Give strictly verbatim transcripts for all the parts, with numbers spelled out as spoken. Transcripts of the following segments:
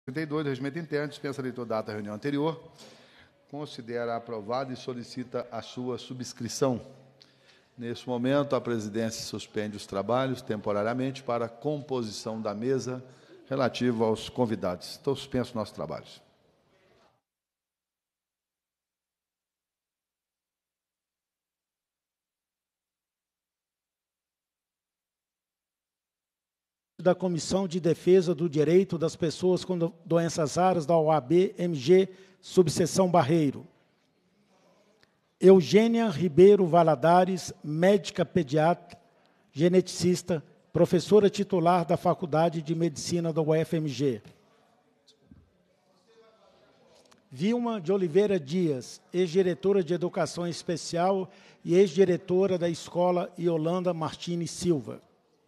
trinta e dois do Regimento Interno, dispensa a leitura da ata da reunião anterior, considera aprovado e solicita a sua subscrição. Neste momento, a presidência suspende os trabalhos temporariamente para a composição da mesa relativa aos convidados. Então, suspenso nossos trabalhos. Da Comissão de Defesa do Direito das Pessoas com Doenças Raras da O A B M G, subseção Barreiro. Eugênia Ribeiro Valadares, médica pediatra, geneticista, professora titular da Faculdade de Medicina da U F M G. Vilma de Oliveira Dias, ex-diretora de Educação Especial e ex-diretora da Escola Yolanda Martins Silva.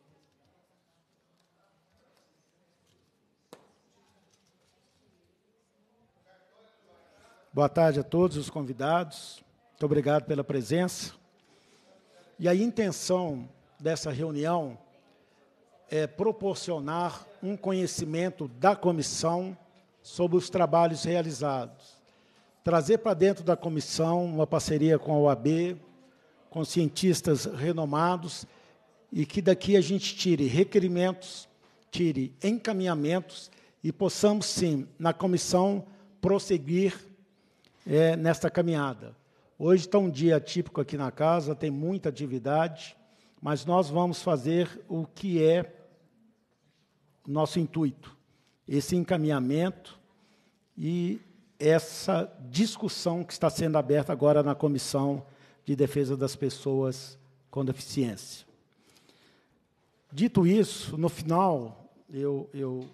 Boa tarde a todos os convidados. Muito obrigado pela presença. E a intenção dessa reunião é proporcionar um conhecimento da comissão sobre os trabalhos realizados. Trazer para dentro da comissão uma parceria com a O A B, com cientistas renomados, e que daqui a gente tire requerimentos, tire encaminhamentos e possamos, sim, na comissão, prosseguir É, nesta caminhada. Hoje está um dia típico aqui na casa, tem muita atividade, mas nós vamos fazer o que é nosso intuito, esse encaminhamento e essa discussão que está sendo aberta agora na Comissão de Defesa das Pessoas com Deficiência. Dito isso, no final, eu... eu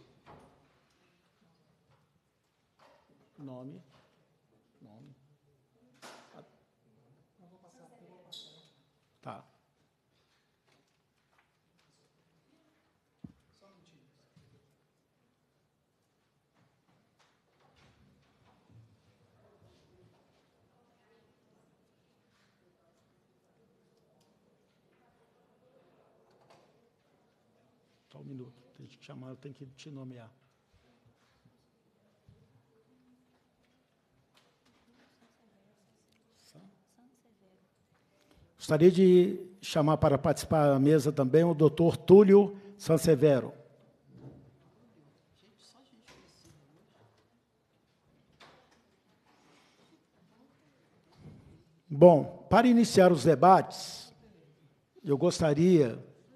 nome... Tá. Só um minuto. Tem que chamar, eu tenho que te nomear. Gostaria de chamar para participar da mesa também o doutor Túlio Sansevero. Bom, para iniciar os debates, eu gostaria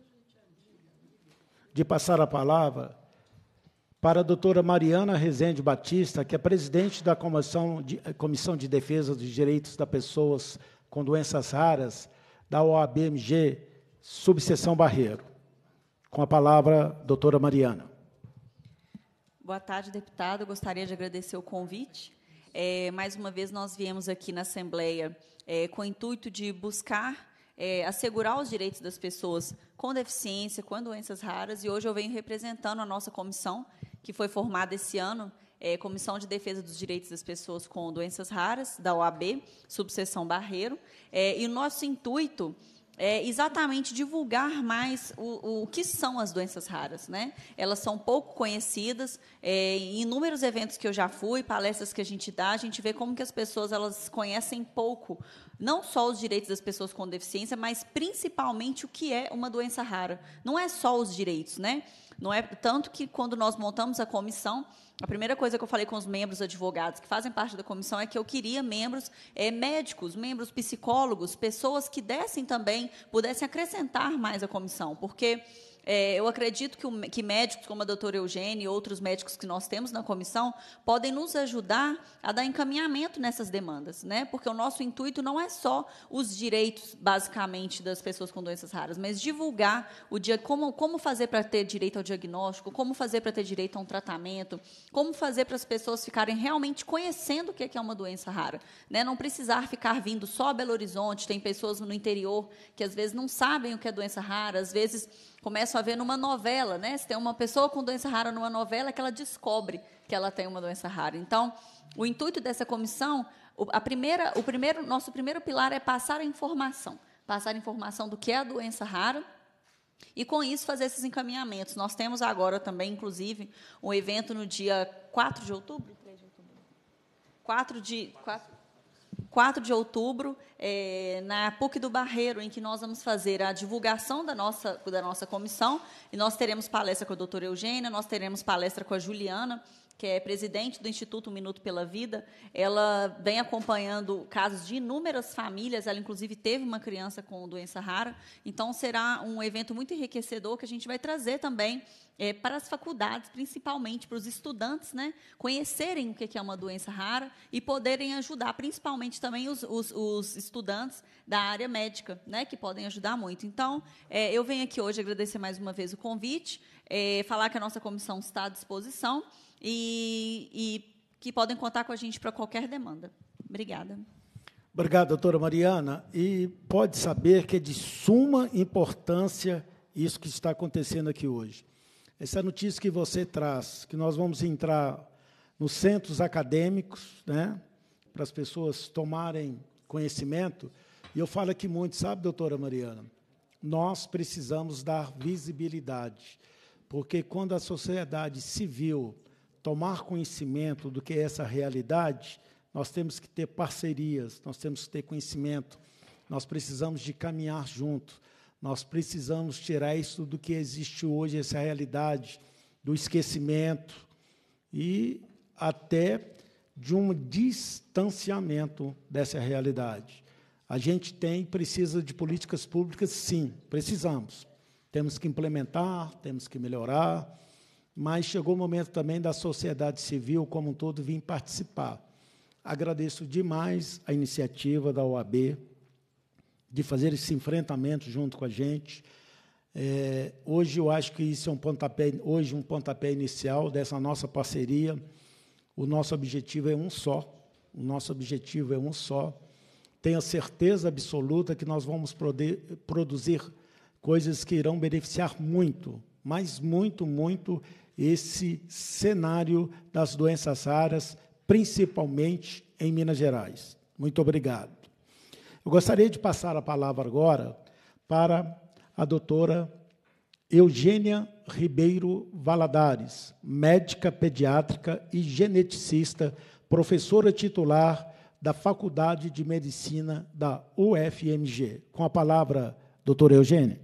de passar a palavra para a doutora Mariana Rezende Batista, que é presidente da Comissão de, Comissão de Defesa dos Direitos das Pessoas com Doenças Raras, da O A B M G, subseção Barreiro. Com a palavra, doutora Mariana. Boa tarde, deputado. Eu gostaria de agradecer o convite. É, mais uma vez, nós viemos aqui na Assembleia é, com o intuito de buscar é, assegurar os direitos das pessoas com deficiência, com doenças raras, e hoje eu venho representando a nossa comissão, que foi formada esse ano, É, Comissão de Defesa dos Direitos das Pessoas com Doenças Raras, da O A B, subseção Barreiro, é, e o nosso intuito é exatamente divulgar mais o, o que são as doenças raras, né? Elas são pouco conhecidas, é, em inúmeros eventos que eu já fui, palestras que a gente dá, a gente vê como que as pessoas elas conhecem pouco, não só os direitos das pessoas com deficiência, mas principalmente o que é uma doença rara. Não é só os direitos, né? Não é tanto que, quando nós montamos a comissão, a primeira coisa que eu falei com os membros advogados que fazem parte da comissão é que eu queria membros é, médicos, membros psicólogos, pessoas que dessem também, pudessem acrescentar mais à comissão, porque é, eu acredito que, o, que médicos como a doutora Eugênia e outros médicos que nós temos na comissão podem nos ajudar a dar encaminhamento nessas demandas, né? Porque o nosso intuito não é só os direitos, basicamente, das pessoas com doenças raras, mas divulgar o dia, como, como fazer para ter direito ao diagnóstico, como fazer para ter direito a um tratamento, como fazer para as pessoas ficarem realmente conhecendo o que é uma doença rara, né? Não precisar ficar vindo só a Belo Horizonte, tem pessoas no interior que, às vezes, não sabem o que é doença rara, às vezes começam a ver numa novela, né? Se tem uma pessoa com doença rara numa novela, é que ela descobre que ela tem uma doença rara. Então, o intuito dessa comissão, a primeira, o primeiro, nosso primeiro pilar é passar a informação, passar a informação do que é a doença rara, E, com isso, fazer esses encaminhamentos. Nós temos agora também, inclusive, um evento no dia quatro de outubro? três de outubro. quatro de... quatro, quatro de outubro, é, na PUC do Barreiro, em que nós vamos fazer a divulgação da nossa, da nossa comissão, e nós teremos palestra com a doutora Eugênia, nós teremos palestra com a Juliana, que é presidente do Instituto Um Minuto pela Vida. Ela vem acompanhando casos de inúmeras famílias, ela, inclusive, teve uma criança com doença rara, então será um evento muito enriquecedor, que a gente vai trazer também é, para as faculdades, principalmente para os estudantes, né, conhecerem o que é uma doença rara e poderem ajudar, principalmente também os, os, os estudantes da área médica, né, que podem ajudar muito. Então, é, eu venho aqui hoje agradecer mais uma vez o convite, é, falar que a nossa comissão está à disposição, E, e que podem contar com a gente para qualquer demanda. Obrigada. Obrigado, doutora Mariana. E pode saber que é de suma importância isso que está acontecendo aqui hoje. Essa notícia que você traz, que nós vamos entrar nos centros acadêmicos, né, para as pessoas tomarem conhecimento, e eu falo aqui muito, sabe, doutora Mariana, nós precisamos dar visibilidade, porque quando a sociedade civil tomar conhecimento do que é essa realidade, nós temos que ter parcerias, nós temos que ter conhecimento, nós precisamos de caminhar junto, nós precisamos tirar isso do que existe hoje, essa realidade do esquecimento e até de um distanciamento dessa realidade. A gente tem, precisa de políticas públicas, sim, precisamos. Temos que implementar, temos que melhorar, mas chegou o momento também da sociedade civil como um todo vir participar. Agradeço demais a iniciativa da O A B de fazer esse enfrentamento junto com a gente. É, hoje eu acho que isso é um pontapé, hoje um pontapé inicial dessa nossa parceria. O nosso objetivo é um só, o nosso objetivo é um só. Tenho certeza absoluta que nós vamos poder produzir coisas que irão beneficiar muito, mas muito, muito, esse cenário das doenças raras, principalmente em Minas Gerais. Muito obrigado. Eu gostaria de passar a palavra agora para a doutora Eugênia Ribeiro Valadares, médica pediátrica e geneticista, professora titular da Faculdade de Medicina da U F M G. Com a palavra, doutora Eugênia.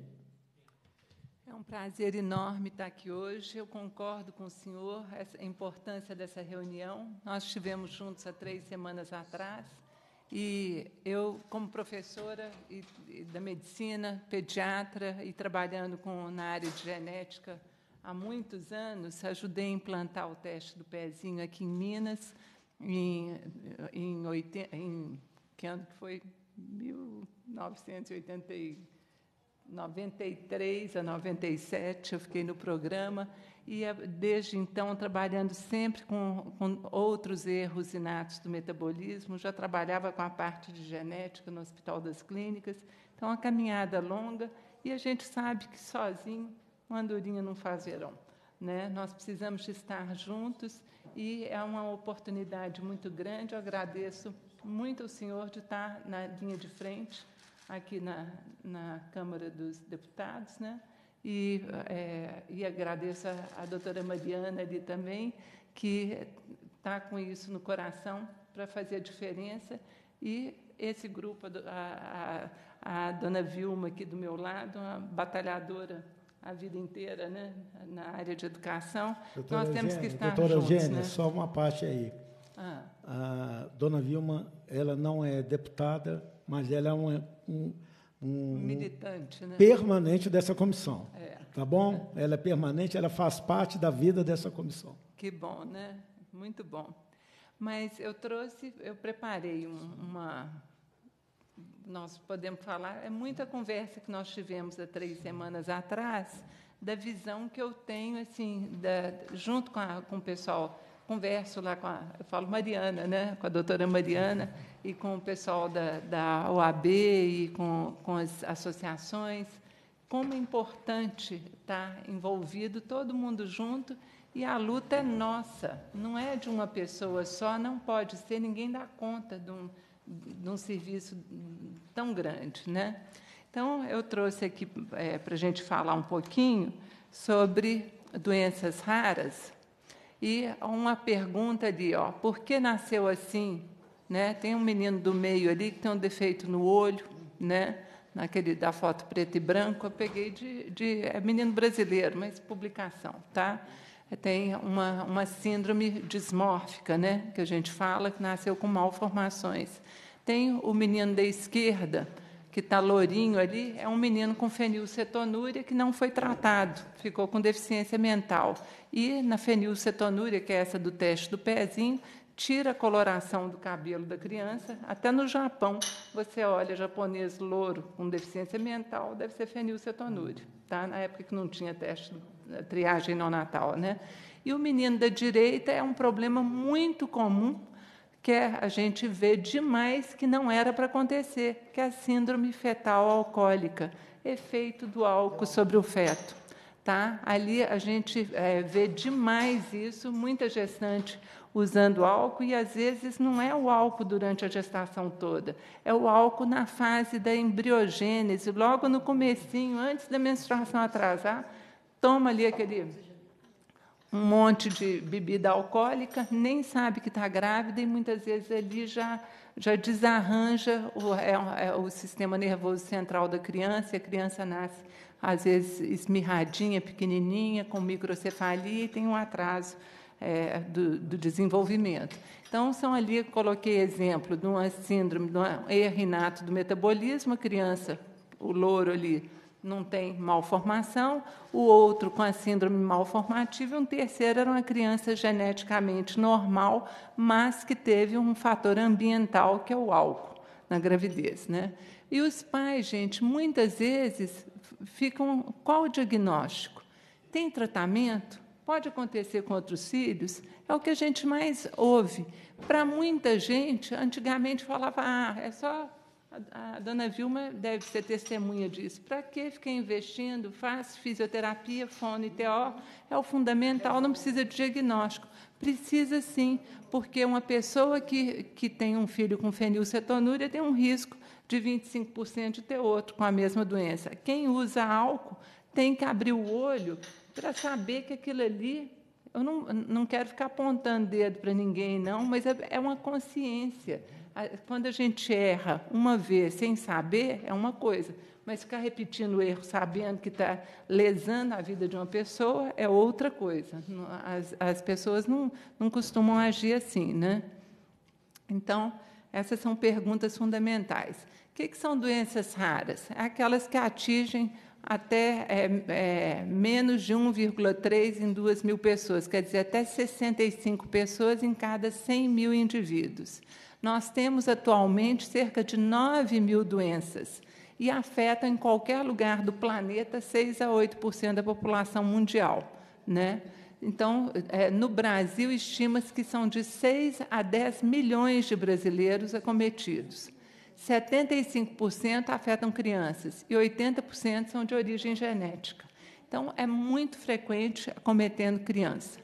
Prazer enorme estar aqui hoje. Eu concordo com o senhor, a importância dessa reunião. Nós estivemos juntos há três semanas atrás, e eu, como professora da medicina, pediatra, e trabalhando com, na área de genética há muitos anos, ajudei a implantar o teste do pezinho aqui em Minas, em, em, oitenta, em que ano que foi? mil novecentos e oitenta e noventa e três a noventa e sete, eu fiquei no programa, e, desde então, trabalhando sempre com, com outros erros inatos do metabolismo. Já trabalhava com a parte de genética no Hospital das Clínicas. Então, uma caminhada longa, e a gente sabe que, sozinho, uma andorinha não faz verão, né? Nós precisamos de estar juntos, e é uma oportunidade muito grande. Eu agradeço muito ao senhor de estar na linha de frente, aqui na, na Câmara dos Deputados, né? E, é, e agradeço a, a doutora Mariana ali também, que está com isso no coração para fazer a diferença, e esse grupo, a, a, a dona Vilma aqui do meu lado, uma batalhadora a vida inteira, né, na área de educação. Doutora Nós temos Eugênia, que estar doutora juntos. Eugênia, né? só uma parte aí. Ah. A dona Vilma, ela não é deputada, mas ela é um, um, um militante, né? permanente dessa comissão. É. Tá bom? Ela é permanente, ela faz parte da vida dessa comissão. Que bom, né? Muito bom. Mas eu trouxe, eu preparei um, uma... Nós podemos falar, é muita conversa que nós tivemos há três semanas atrás, da visão que eu tenho, assim, da, junto com, a, com o pessoal, converso lá com a, eu falo Mariana, né? Com a doutora Mariana, e com o pessoal da, da O A B e com, com as associações, como é importante estar envolvido, todo mundo junto, e a luta é nossa, não é de uma pessoa só, não pode ser, ninguém dá conta de um, de um serviço tão grande, né? Então, eu trouxe aqui é, para a gente falar um pouquinho sobre doenças raras. E uma pergunta ali, ó, por que nasceu assim? Né? Tem um menino do meio ali que tem um defeito no olho, né? Naquele da foto preto e branco, eu peguei de, de é menino brasileiro, mas publicação, tá? Tem uma, uma síndrome dismórfica, né? Que a gente fala, que nasceu com malformações. Tem o menino da esquerda, que está lourinho ali, é um menino com fenilcetonúria que não foi tratado, ficou com deficiência mental. E na fenilcetonúria, que é essa do teste do pezinho, tira a coloração do cabelo da criança. Até no Japão, você olha japonês louro com deficiência mental, deve ser fenilcetonúria, tá? Na época que não tinha teste, triagem neonatal, né? E o menino da direita é um problema muito comum, que a gente vê demais que não era para acontecer, que é a síndrome fetal alcoólica, efeito do álcool sobre o feto. Tá? Ali a gente é, vê demais isso, muita gestante usando álcool, e às vezes não é o álcool durante a gestação toda, é o álcool na fase da embriogênese, logo no comecinho, antes da menstruação atrasar, toma ali aquele um monte de bebida alcoólica, nem sabe que está grávida, e muitas vezes ali já, já desarranja o, é, é, o sistema nervoso central da criança, e a criança nasce, às vezes, esmirradinha, pequenininha, com microcefalia, e tem um atraso é, do, do desenvolvimento. Então, são ali, coloquei exemplo de uma síndrome, de um erro inato do metabolismo, a criança, o louro ali, não tem malformação, o outro com a síndrome malformativa, e um terceiro era uma criança geneticamente normal, mas que teve um fator ambiental, que é o álcool, na gravidez, né? E os pais, gente, muitas vezes ficam... Qual o diagnóstico? Tem tratamento? Pode acontecer com outros filhos? É o que a gente mais ouve. Para muita gente, antigamente falava, ah, é só... A, a dona Vilma deve ser testemunha disso. Para que ficar investindo? Faz fisioterapia, fono e T O, é o fundamental, não precisa de diagnóstico. Precisa sim, porque uma pessoa que, que tem um filho com fenilcetonúria tem um risco de vinte e cinco por cento de ter outro com a mesma doença. Quem usa álcool tem que abrir o olho para saber que aquilo ali... Eu não, não quero ficar apontando dedo para ninguém, não, mas é, é uma consciência. Quando a gente erra uma vez sem saber, é uma coisa, mas ficar repetindo o erro sabendo que está lesando a vida de uma pessoa é outra coisa. As, as pessoas não, não costumam agir assim, né? Então, essas são perguntas fundamentais. O que, que são doenças raras? É aquelas que atingem até é, é, menos de um vírgula três em duas mil pessoas, quer dizer, até sessenta e cinco pessoas em cada cem mil indivíduos. Nós temos, atualmente, cerca de nove mil doenças e afetam, em qualquer lugar do planeta, seis a oito por cento da população mundial, né? Então, é, no Brasil, estima-se que são de seis a dez milhões de brasileiros acometidos. setenta e cinco por cento afetam crianças e oitenta por cento são de origem genética. Então, é muito frequente acometendo criança.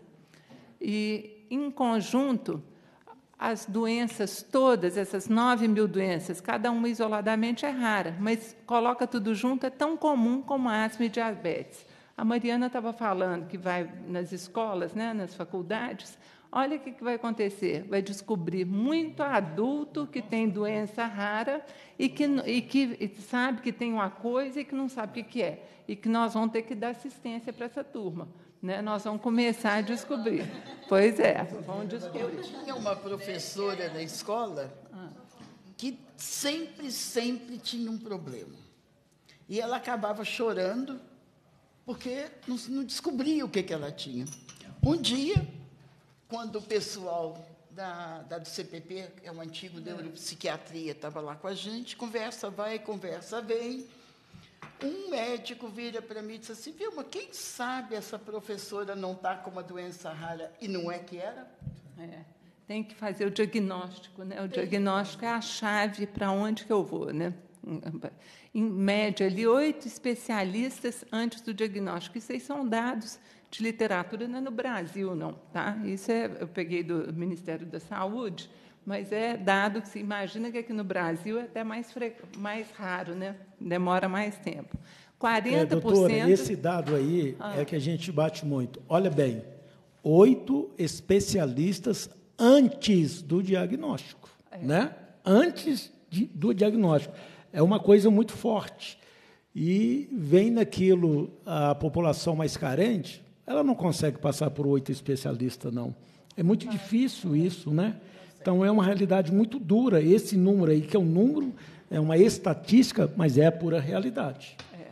E, em conjunto, as doenças todas, essas nove mil doenças, cada uma isoladamente é rara, mas coloca tudo junto, é tão comum como asma e diabetes. A Mariana estava falando que vai nas escolas, né, nas faculdades. Olha o que vai acontecer. Vai descobrir muito adulto que tem doença rara e que, e que sabe que tem uma coisa e que não sabe o que é. E que nós vamos ter que dar assistência para essa turma. Né? Nós vamos começar a descobrir. Pois é, vamos descobrir. Eu tinha uma professora na escola que sempre, sempre tinha um problema. E ela acabava chorando porque não, não descobria o que, que ela tinha. Um dia, quando o pessoal da, da do C P P, é o antigo neuropsiquiatria, estava lá com a gente, conversa vai, conversa vem, um médico vira para mim e diz assim, Vilma, quem sabe essa professora não está com uma doença rara? E não é que era? É, tem que fazer o diagnóstico, né? O diagnóstico é a chave para onde que eu vou, né? Em média, ali, oito especialistas antes do diagnóstico. Isso aí são dados de literatura, não é no Brasil, não. Tá? Isso é, eu peguei do Ministério da Saúde, Mas é dado que se imagina que aqui no Brasil é até mais, fre... mais raro, né? Demora mais tempo. quarenta por cento... É, doutora, esse dado aí ah. é que a gente bate muito. Olha bem, oito especialistas antes do diagnóstico, é. né? Antes de, do diagnóstico. É uma coisa muito forte. E vem naquilo, a população mais carente, ela não consegue passar por oito especialistas, não. É muito difícil isso, né? Então, é uma realidade muito dura. Esse número aí, que é um número, é uma estatística, mas é a pura realidade. É.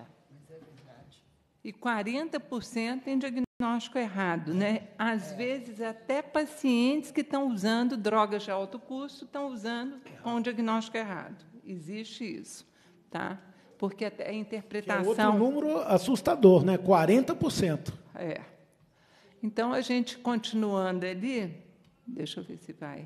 E quarenta por cento tem diagnóstico errado, né? Às é. vezes, até pacientes que estão usando drogas de alto custo estão usando com diagnóstico errado. Existe isso, tá? Porque até a interpretação... Que é outro número assustador, né? quarenta por cento. É. Então, a gente continuando ali... Deixa eu ver se vai...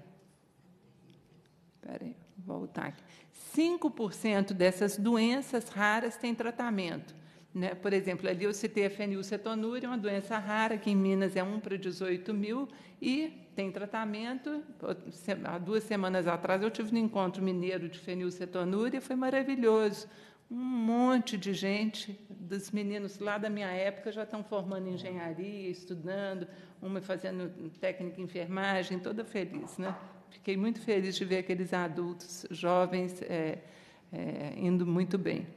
Espera aí, vou voltar aqui. cinco por cento dessas doenças raras têm tratamento. Né? Por exemplo, ali eu citei a fenilcetonúria, uma doença rara, que em Minas é um para dezoito mil, e tem tratamento. Há duas semanas atrás, eu tive um encontro mineiro de fenilcetonúria, foi maravilhoso. Um monte de gente, dos meninos lá da minha época, já estão formando em engenharia, estudando, uma fazendo técnica em enfermagem, toda feliz, né? Fiquei muito feliz de ver aqueles adultos jovens é, é, indo muito bem.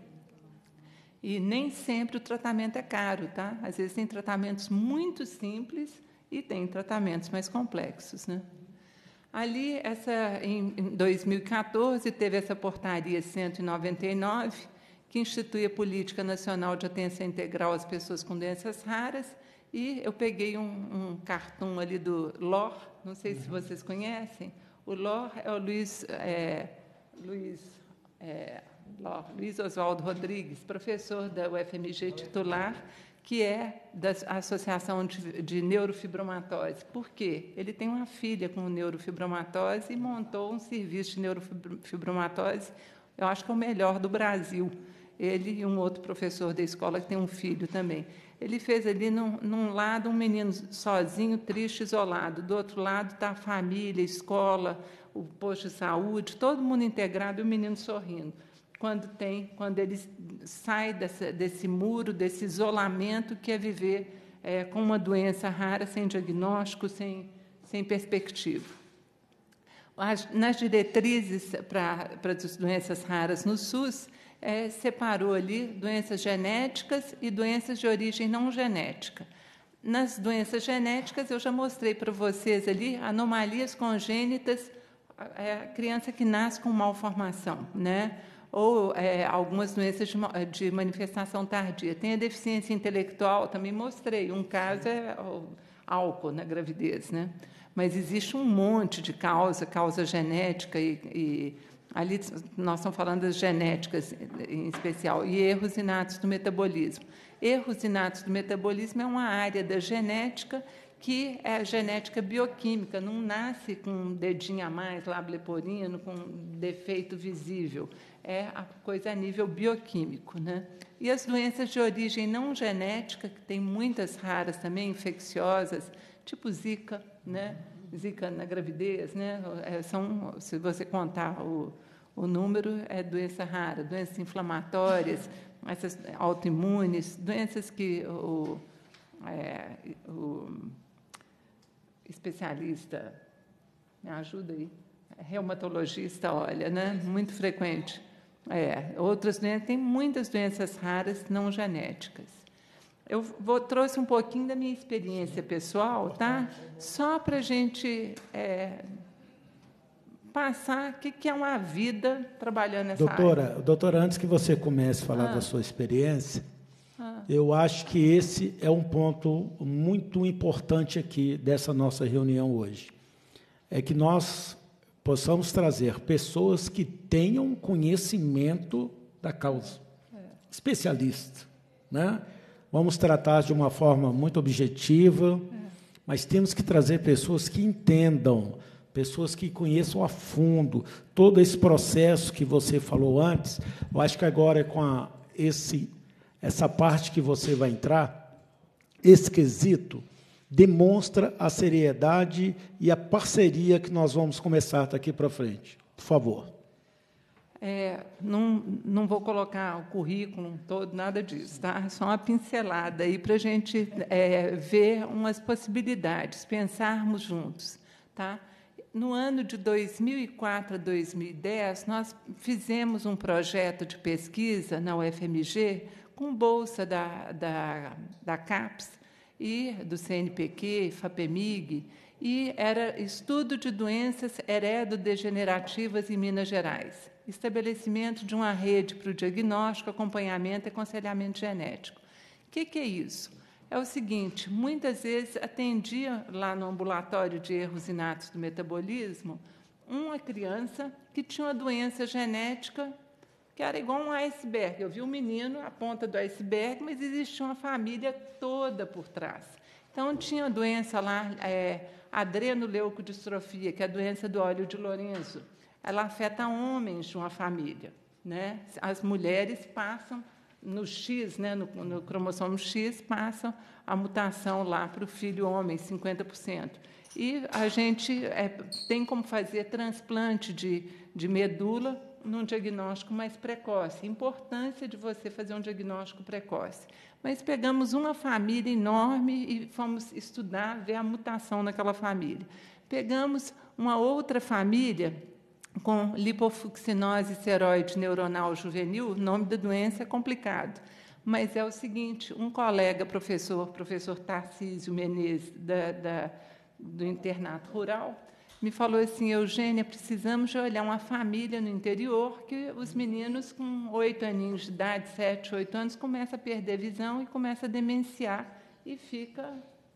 E nem sempre o tratamento é caro, tá? Às vezes tem tratamentos muito simples e tem tratamentos mais complexos, né? Ali, essa, em dois mil e quatorze, teve essa portaria cento e noventa e nove, que institui a Política Nacional de Atenção Integral às Pessoas com Doenças Raras, e eu peguei um, um cartoon ali do L O R, não sei se vocês conhecem. O L O R é o Luiz, é, Luiz, é, Luiz Oswaldo Rodrigues, professor da U F M G titular, que é da Associação de, de Neurofibromatose. Por quê? Ele tem uma filha com neurofibromatose e montou um serviço de neurofibromatose, eu acho que é o melhor do Brasil. Ele e um outro professor da escola que tem um filho também. Ele fez ali, num, num lado, um menino sozinho, triste, isolado. Do outro lado está a família, a escola, o posto de saúde, todo mundo integrado e o menino sorrindo. Quando, tem, quando ele sai dessa, desse muro, desse isolamento, que é viver é, com uma doença rara, sem diagnóstico, sem, sem perspectiva. As, nas diretrizes para, para as doenças raras no SUS, É, separou ali doenças genéticas e doenças de origem não genética. Nas doenças genéticas, eu já mostrei para vocês ali anomalias congênitas, é a criança que nasce com malformação, né? Ou é, algumas doenças de, de manifestação tardia. Tem a deficiência intelectual, também mostrei. Um caso é o álcool na gravidez, né? Mas existe um monte de causa, causa genética e... e ali nós estamos falando das genéticas, em especial, e erros inatos do metabolismo. Erros inatos do metabolismo é uma área da genética que é a genética bioquímica, não nasce com um dedinho a mais, lábio leporino, com defeito visível. É a coisa a nível bioquímico, né? E as doenças de origem não genética, que tem muitas raras também, infecciosas, tipo Zika, né? Zika na gravidez, né? É, são, se você contar o, o número, é doença rara, doenças inflamatórias, essas autoimunes, doenças que o, é, o especialista, me ajuda aí, reumatologista, olha, né? Muito frequente. É, outras doenças, tem muitas doenças raras não genéticas. Eu vou, trouxe um pouquinho da minha experiência pessoal, tá? Só para a gente é, passar o que, que é uma vida trabalhando nessa doutora, área. Doutora, antes que você comece a falar ah. da sua experiência, ah. eu acho que esse é um ponto muito importante aqui dessa nossa reunião hoje. É que nós possamos trazer pessoas que tenham conhecimento da causa, é. especialista, né? Vamos tratar de uma forma muito objetiva, é. mas temos que trazer pessoas que entendam, pessoas que conheçam a fundo todo esse processo que você falou antes. Eu acho que agora, com a, esse, essa parte que você vai entrar, esse quesito, demonstra a seriedade e a parceria que nós vamos começar daqui para frente. Por favor. É, não, não vou colocar o currículo todo, nada disso, tá? Só uma pincelada aí para a gente é, ver umas possibilidades, pensarmos juntos, tá? No ano de dois mil e quatro a dois mil e dez, nós fizemos um projeto de pesquisa na U F M G com bolsa da, da, da CAPES e do C N P Q, FAPEMIG, e era estudo de doenças heredodegenerativas em Minas Gerais, estabelecimento de uma rede para o diagnóstico, acompanhamento e aconselhamento genético. O que, que é isso? É o seguinte, muitas vezes atendia lá no ambulatório de erros inatos do metabolismo uma criança que tinha uma doença genética que era igual um iceberg. Eu vi um menino, a ponta do iceberg, mas existia uma família toda por trás. Então, tinha a doença lá, é, adrenoleucodistrofia, que é a doença do óleo de Lorenzo. Ela afeta homens de uma família, né? As mulheres passam no X, né, no, no cromossomo X, passam a mutação lá para o filho homem, cinquenta por cento. E a gente é, tem como fazer transplante de, de medula num diagnóstico mais precoce. Importância de você fazer um diagnóstico precoce. Mas pegamos uma família enorme e fomos estudar, ver a mutação naquela família. Pegamos uma outra família com lipofucsinose seroide neuronal juvenil, o nome da doença é complicado, mas é o seguinte, um colega professor, professor Tarcísio Menezes, da, da, do internato rural, me falou assim, Eugênia, precisamos de olhar uma família no interior que os meninos com oito aninhos de idade, sete, oito anos, começam a perder visão e começam a demenciar e fica,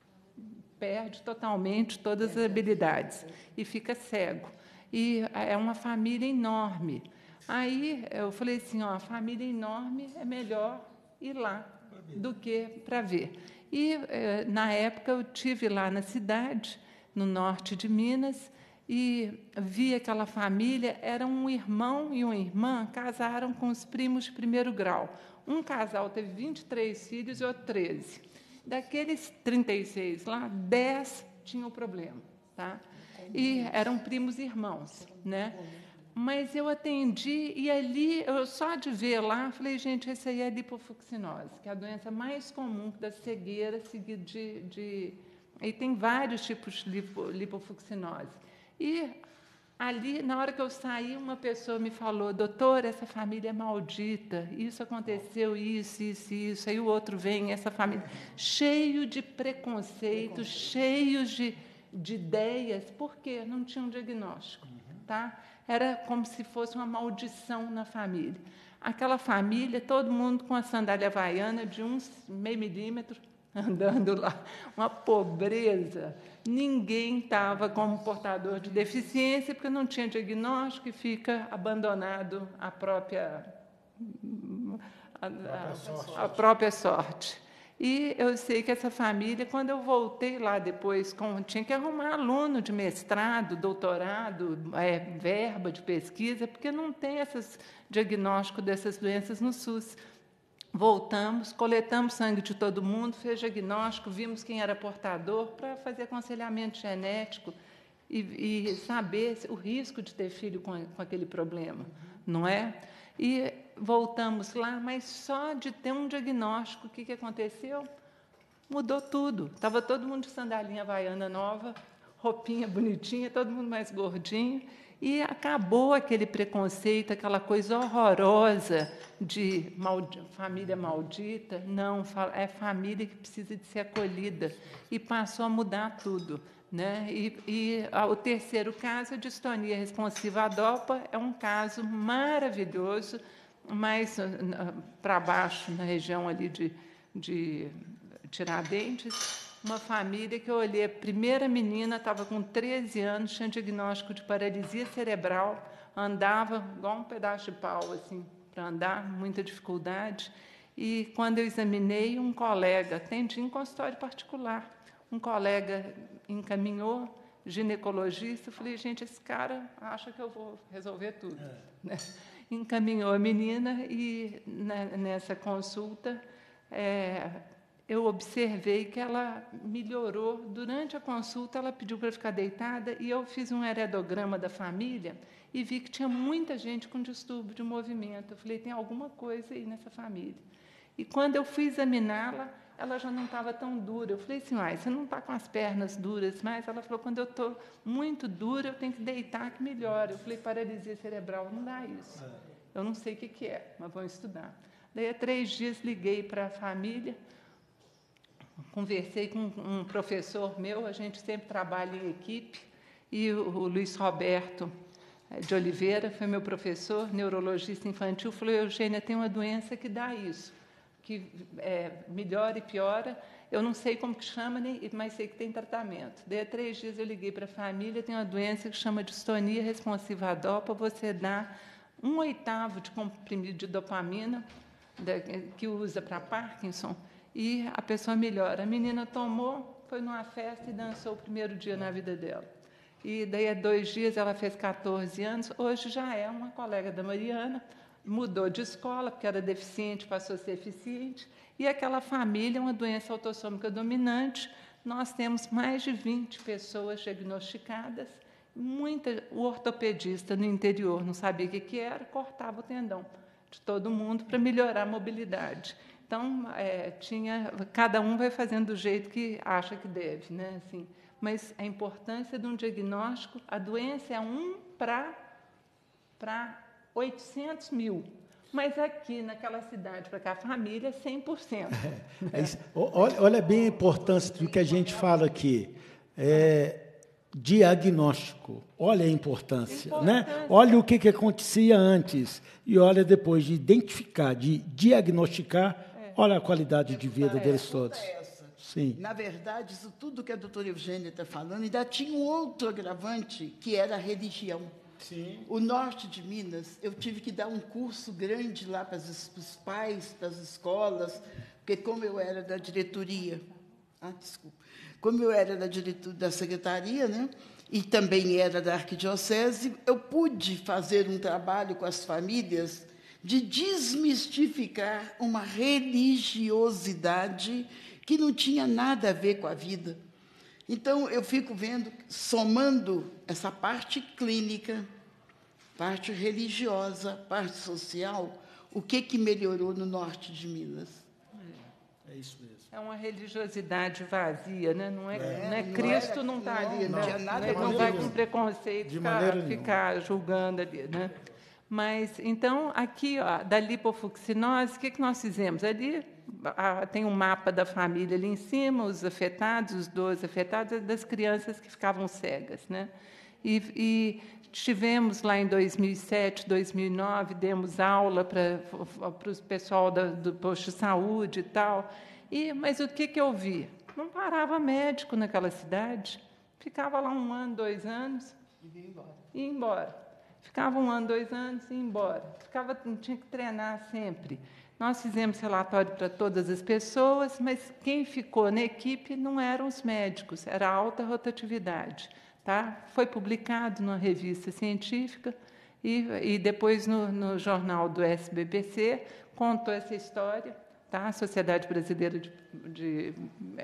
perde totalmente todas as habilidades e fica cego. E é uma família enorme. Aí eu falei assim, ó, a família enorme é melhor ir lá do que para ver. E, na época, eu estive lá na cidade, no norte de Minas, e vi aquela família, era um irmão e uma irmã, casaram com os primos de primeiro grau. Um casal teve vinte e três filhos e outro treze. Daqueles trinta e seis lá, dez tinham problema, tá? E eram primos irmãos, né? Mas eu atendi e ali, eu, só de ver lá, falei, gente, essa aí é a lipofucsinose, que é a doença mais comum da cegueira, seguida de, de... E tem vários tipos de lipo, lipofucsinose. E ali, na hora que eu saí, uma pessoa me falou, doutor, essa família é maldita, isso aconteceu, isso, isso, isso. Aí o outro vem, essa família, cheio de preconceitos, cheios de, de ideias, porque não tinha um diagnóstico, tá? Era como se fosse uma maldição na família. Aquela família, todo mundo com a sandália havaiana de uns meio milímetro, andando lá, uma pobreza. Ninguém estava como portador de deficiência, porque não tinha diagnóstico e fica abandonado à própria, a, a, a própria sorte. E eu sei que essa família, quando eu voltei lá depois, com, tinha que arrumar aluno de mestrado, doutorado, é, verba de pesquisa, porque não tem esses diagnóstico dessas doenças no SUS. Voltamos, coletamos sangue de todo mundo, fez diagnóstico, vimos quem era portador para fazer aconselhamento genético e, e saber o risco de ter filho com, com aquele problema, não é? E voltamos lá, mas só de ter um diagnóstico, o que, que aconteceu? Mudou tudo. Estava todo mundo de sandalinha havaiana nova, roupinha bonitinha, todo mundo mais gordinho, e acabou aquele preconceito, aquela coisa horrorosa de maldi- família maldita. Não, é família que precisa de ser acolhida. E passou a mudar tudo, né? E, e a, o terceiro caso, a distonia responsiva à dopa, é um caso maravilhoso, mais para baixo, na região ali de, de Tiradentes, uma família que eu olhei, a primeira menina estava com treze anos, tinha diagnóstico de paralisia cerebral, andava igual um pedaço de pau, assim, para andar, muita dificuldade. E, quando eu examinei, um colega, atendi em consultório particular, um colega encaminhou, ginecologista, eu falei, gente, esse cara acha que eu vou resolver tudo. É. Né? Encaminhou a menina e, nessa consulta, é, eu observei que ela melhorou. Durante a consulta, ela pediu para ficar deitada e eu fiz um heredograma da família e vi que tinha muita gente com distúrbio de movimento. Eu falei, tem alguma coisa aí nessa família. E, quando eu fui examiná-la, ela já não estava tão dura. Eu falei assim, ah, você não está com as pernas duras mais? Ela falou, quando eu estou muito dura, eu tenho que deitar que melhora. Eu falei, paralisia cerebral, não dá isso. Eu não sei o que, que é, mas vamos estudar. Daí, há três dias, liguei para a família, conversei com um professor meu, a gente sempre trabalha em equipe, e o, o Luiz Roberto de Oliveira foi meu professor, neurologista infantil, falou, Eugênia, tem uma doença que dá isso, que é, melhora e piora, eu não sei como que chama, nem, mas sei que tem tratamento. Daí, há três dias, eu liguei para a família, tem uma doença que chama distonia responsiva à dopa, você dá um oitavo de comprimido de dopamina, da, que usa para Parkinson, e a pessoa melhora. A menina tomou, foi numa festa e dançou o primeiro dia na vida dela. E daí, há dois dias, ela fez quatorze anos, hoje já é uma colega da Mariana, mudou de escola, porque era deficiente, passou a ser eficiente, e aquela família, uma doença autossômica dominante, nós temos mais de vinte pessoas diagnosticadas, muita, o ortopedista no interior não sabia o que, que era, cortava o tendão de todo mundo para melhorar a mobilidade. Então, é, tinha, cada um vai fazendo do jeito que acha que deve, né? Assim, mas a importância de um diagnóstico, a doença é um para oitocentos mil. Mas aqui, naquela cidade, para cá, a família, cem por cento. É, é isso. Olha, olha bem a importância do que a gente fala aqui. É, diagnóstico. Olha a importância. Importância. Né? Olha o que, que acontecia antes. E olha depois de identificar, de diagnosticar, é. Olha a qualidade de vida deles todos. Sim. Na verdade, isso tudo que a doutora Eugênia está falando, ainda tinha um outro agravante, que era a religião. Sim. O norte de Minas, eu tive que dar um curso grande lá para os pais, para as escolas, porque como eu era da diretoria, ah, desculpa, como eu era da diretoria da secretaria, né, e também era da arquidiocese, eu pude fazer um trabalho com as famílias de desmistificar uma religiosidade que não tinha nada a ver com a vida. Então, eu fico vendo, somando essa parte clínica, parte religiosa, parte social, o que, que melhorou no norte de Minas. É, é isso mesmo. É uma religiosidade vazia, né? Não é, é, não é não Cristo era, não está ali, não, né? não, nada Ele não de vai Deus. com preconceito De ficar, ficar julgando ali, né? Mas, então, aqui, ó, da lipofucsinose, o que, que nós fizemos? Ali a, tem um mapa da família ali em cima, os afetados, os doze afetados, das crianças que ficavam cegas, né? E, e tivemos lá em dois mil e sete, dois mil e nove, demos aula para o pessoal da, do posto de saúde e tal. E, mas o que, que eu vi? Não parava médico naquela cidade. Ficava lá um ano, dois anos E ia embora. e ia embora. Ficava um ano, dois anos e ia embora. Ficava, tinha que treinar sempre. Nós fizemos relatório para todas as pessoas, mas quem ficou na equipe não eram os médicos, era a alta rotatividade. Tá? Foi publicado numa revista científica e, e depois no, no jornal do S B P C contou essa história, tá? A Sociedade Brasileira de, de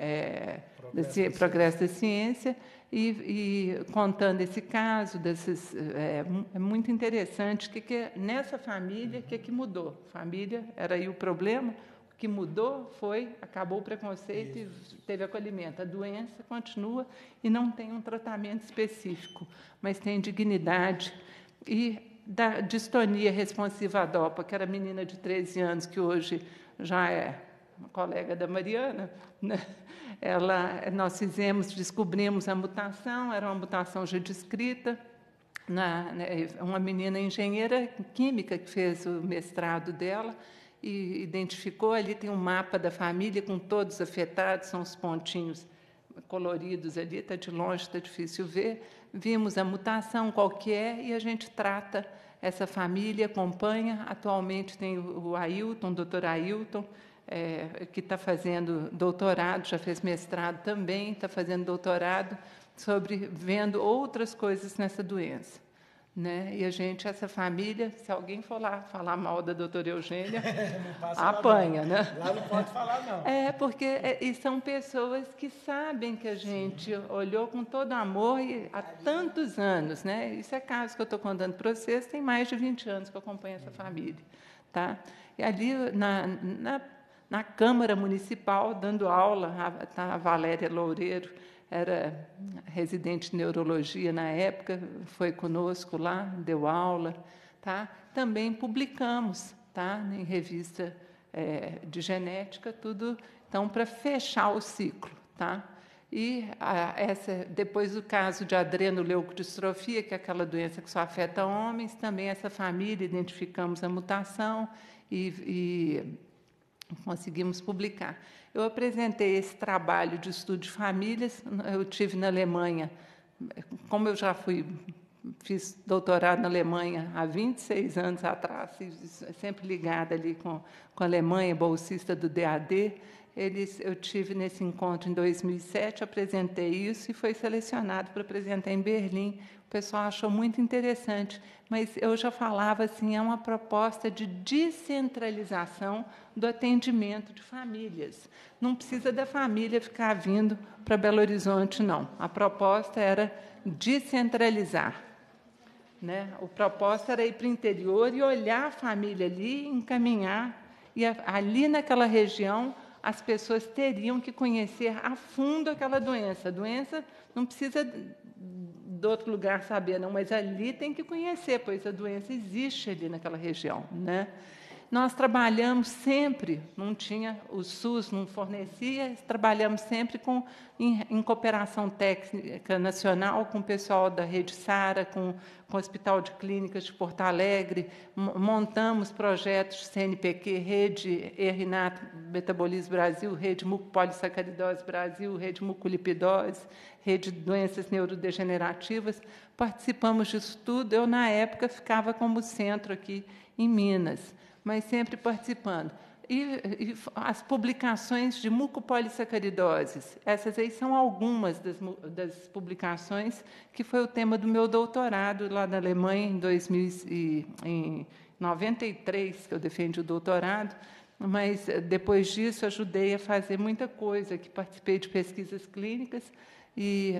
é, Progresso, de, da Progresso da Ciência, e, e contando esse caso, desses, é, é muito interessante que, que nessa família, o que, que mudou? Família era aí o problema. O que mudou foi, acabou o preconceito e teve acolhimento. A doença continua e não tem um tratamento específico, mas tem dignidade. E da distonia responsiva à dopa, que era a menina de treze anos, que hoje já é uma colega da Mariana, né? Ela, nós fizemos, descobrimos a mutação, era uma mutação já descrita, na, né, uma menina engenheira química que fez o mestrado dela, e identificou, ali tem um mapa da família com todos afetados, são os pontinhos coloridos ali, está de longe, está difícil ver. Vimos a mutação, qual que é, e a gente trata essa família, acompanha. Atualmente tem o Ailton, o doutor Ailton, é, que está fazendo doutorado, já fez mestrado também, está fazendo doutorado, sobre vendo outras coisas nessa doença. Né? E a gente, essa família, se alguém for lá falar mal da doutora Eugênia, passa apanha, lá, né? Lá não pode falar, não. É, porque é, e são pessoas que sabem que a gente Sim. olhou com todo amor e, há tantos anos. Né? Isso é caso que eu estou contando para vocês, tem mais de vinte anos que eu acompanho essa família. Tá? E ali, na, na, na Câmara Municipal, dando aula, a, tá, a Valéria Loureiro, era residente de neurologia na época, foi conosco lá, deu aula. Tá? Também publicamos, tá? Em revista é, de genética, tudo, então, para fechar o ciclo. Tá? E a, essa, depois do caso de adrenoleucodistrofia, que é aquela doença que só afeta homens, também essa família, identificamos a mutação e, e conseguimos publicar. Eu apresentei esse trabalho de estudo de famílias, eu tive na Alemanha, como eu já fui, fiz doutorado na Alemanha há vinte e seis anos atrás, sempre ligada ali com, com a Alemanha, bolsista do D A D, eles, eu tive nesse encontro em dois mil e sete, apresentei isso e foi selecionado para apresentar em Berlim. O pessoal achou muito interessante, mas eu já falava assim, é uma proposta de descentralização do atendimento de famílias. Não precisa da família ficar vindo para Belo Horizonte, não. A proposta era descentralizar. Né? A proposta era ir para o interior e olhar a família ali, encaminhar, e ali naquela região as pessoas teriam que conhecer a fundo aquela doença. A doença não precisa de outro lugar saber, não, mas ali tem que conhecer, pois a doença existe ali naquela região. Né? Nós trabalhamos sempre, não tinha, o SUS não fornecia, trabalhamos sempre com, em, em cooperação técnica nacional com o pessoal da Rede Sara, com, com o Hospital de Clínicas de Porto Alegre, montamos projetos de C N P Q, Rede Erinato Metabolismo Brasil, Rede Mucopolissacaridose Brasil, Rede Mucolipidose, Rede de Doenças Neurodegenerativas, participamos disso tudo. Eu, na época, ficava como centro aqui em Minas, mas sempre participando. E, e as publicações de mucopolissacaridoses, essas aí são algumas das, das publicações que foi o tema do meu doutorado lá na Alemanha, em, dois mil e, em noventa e três, que eu defendi o doutorado, mas, depois disso, ajudei a fazer muita coisa, que participei de pesquisas clínicas, e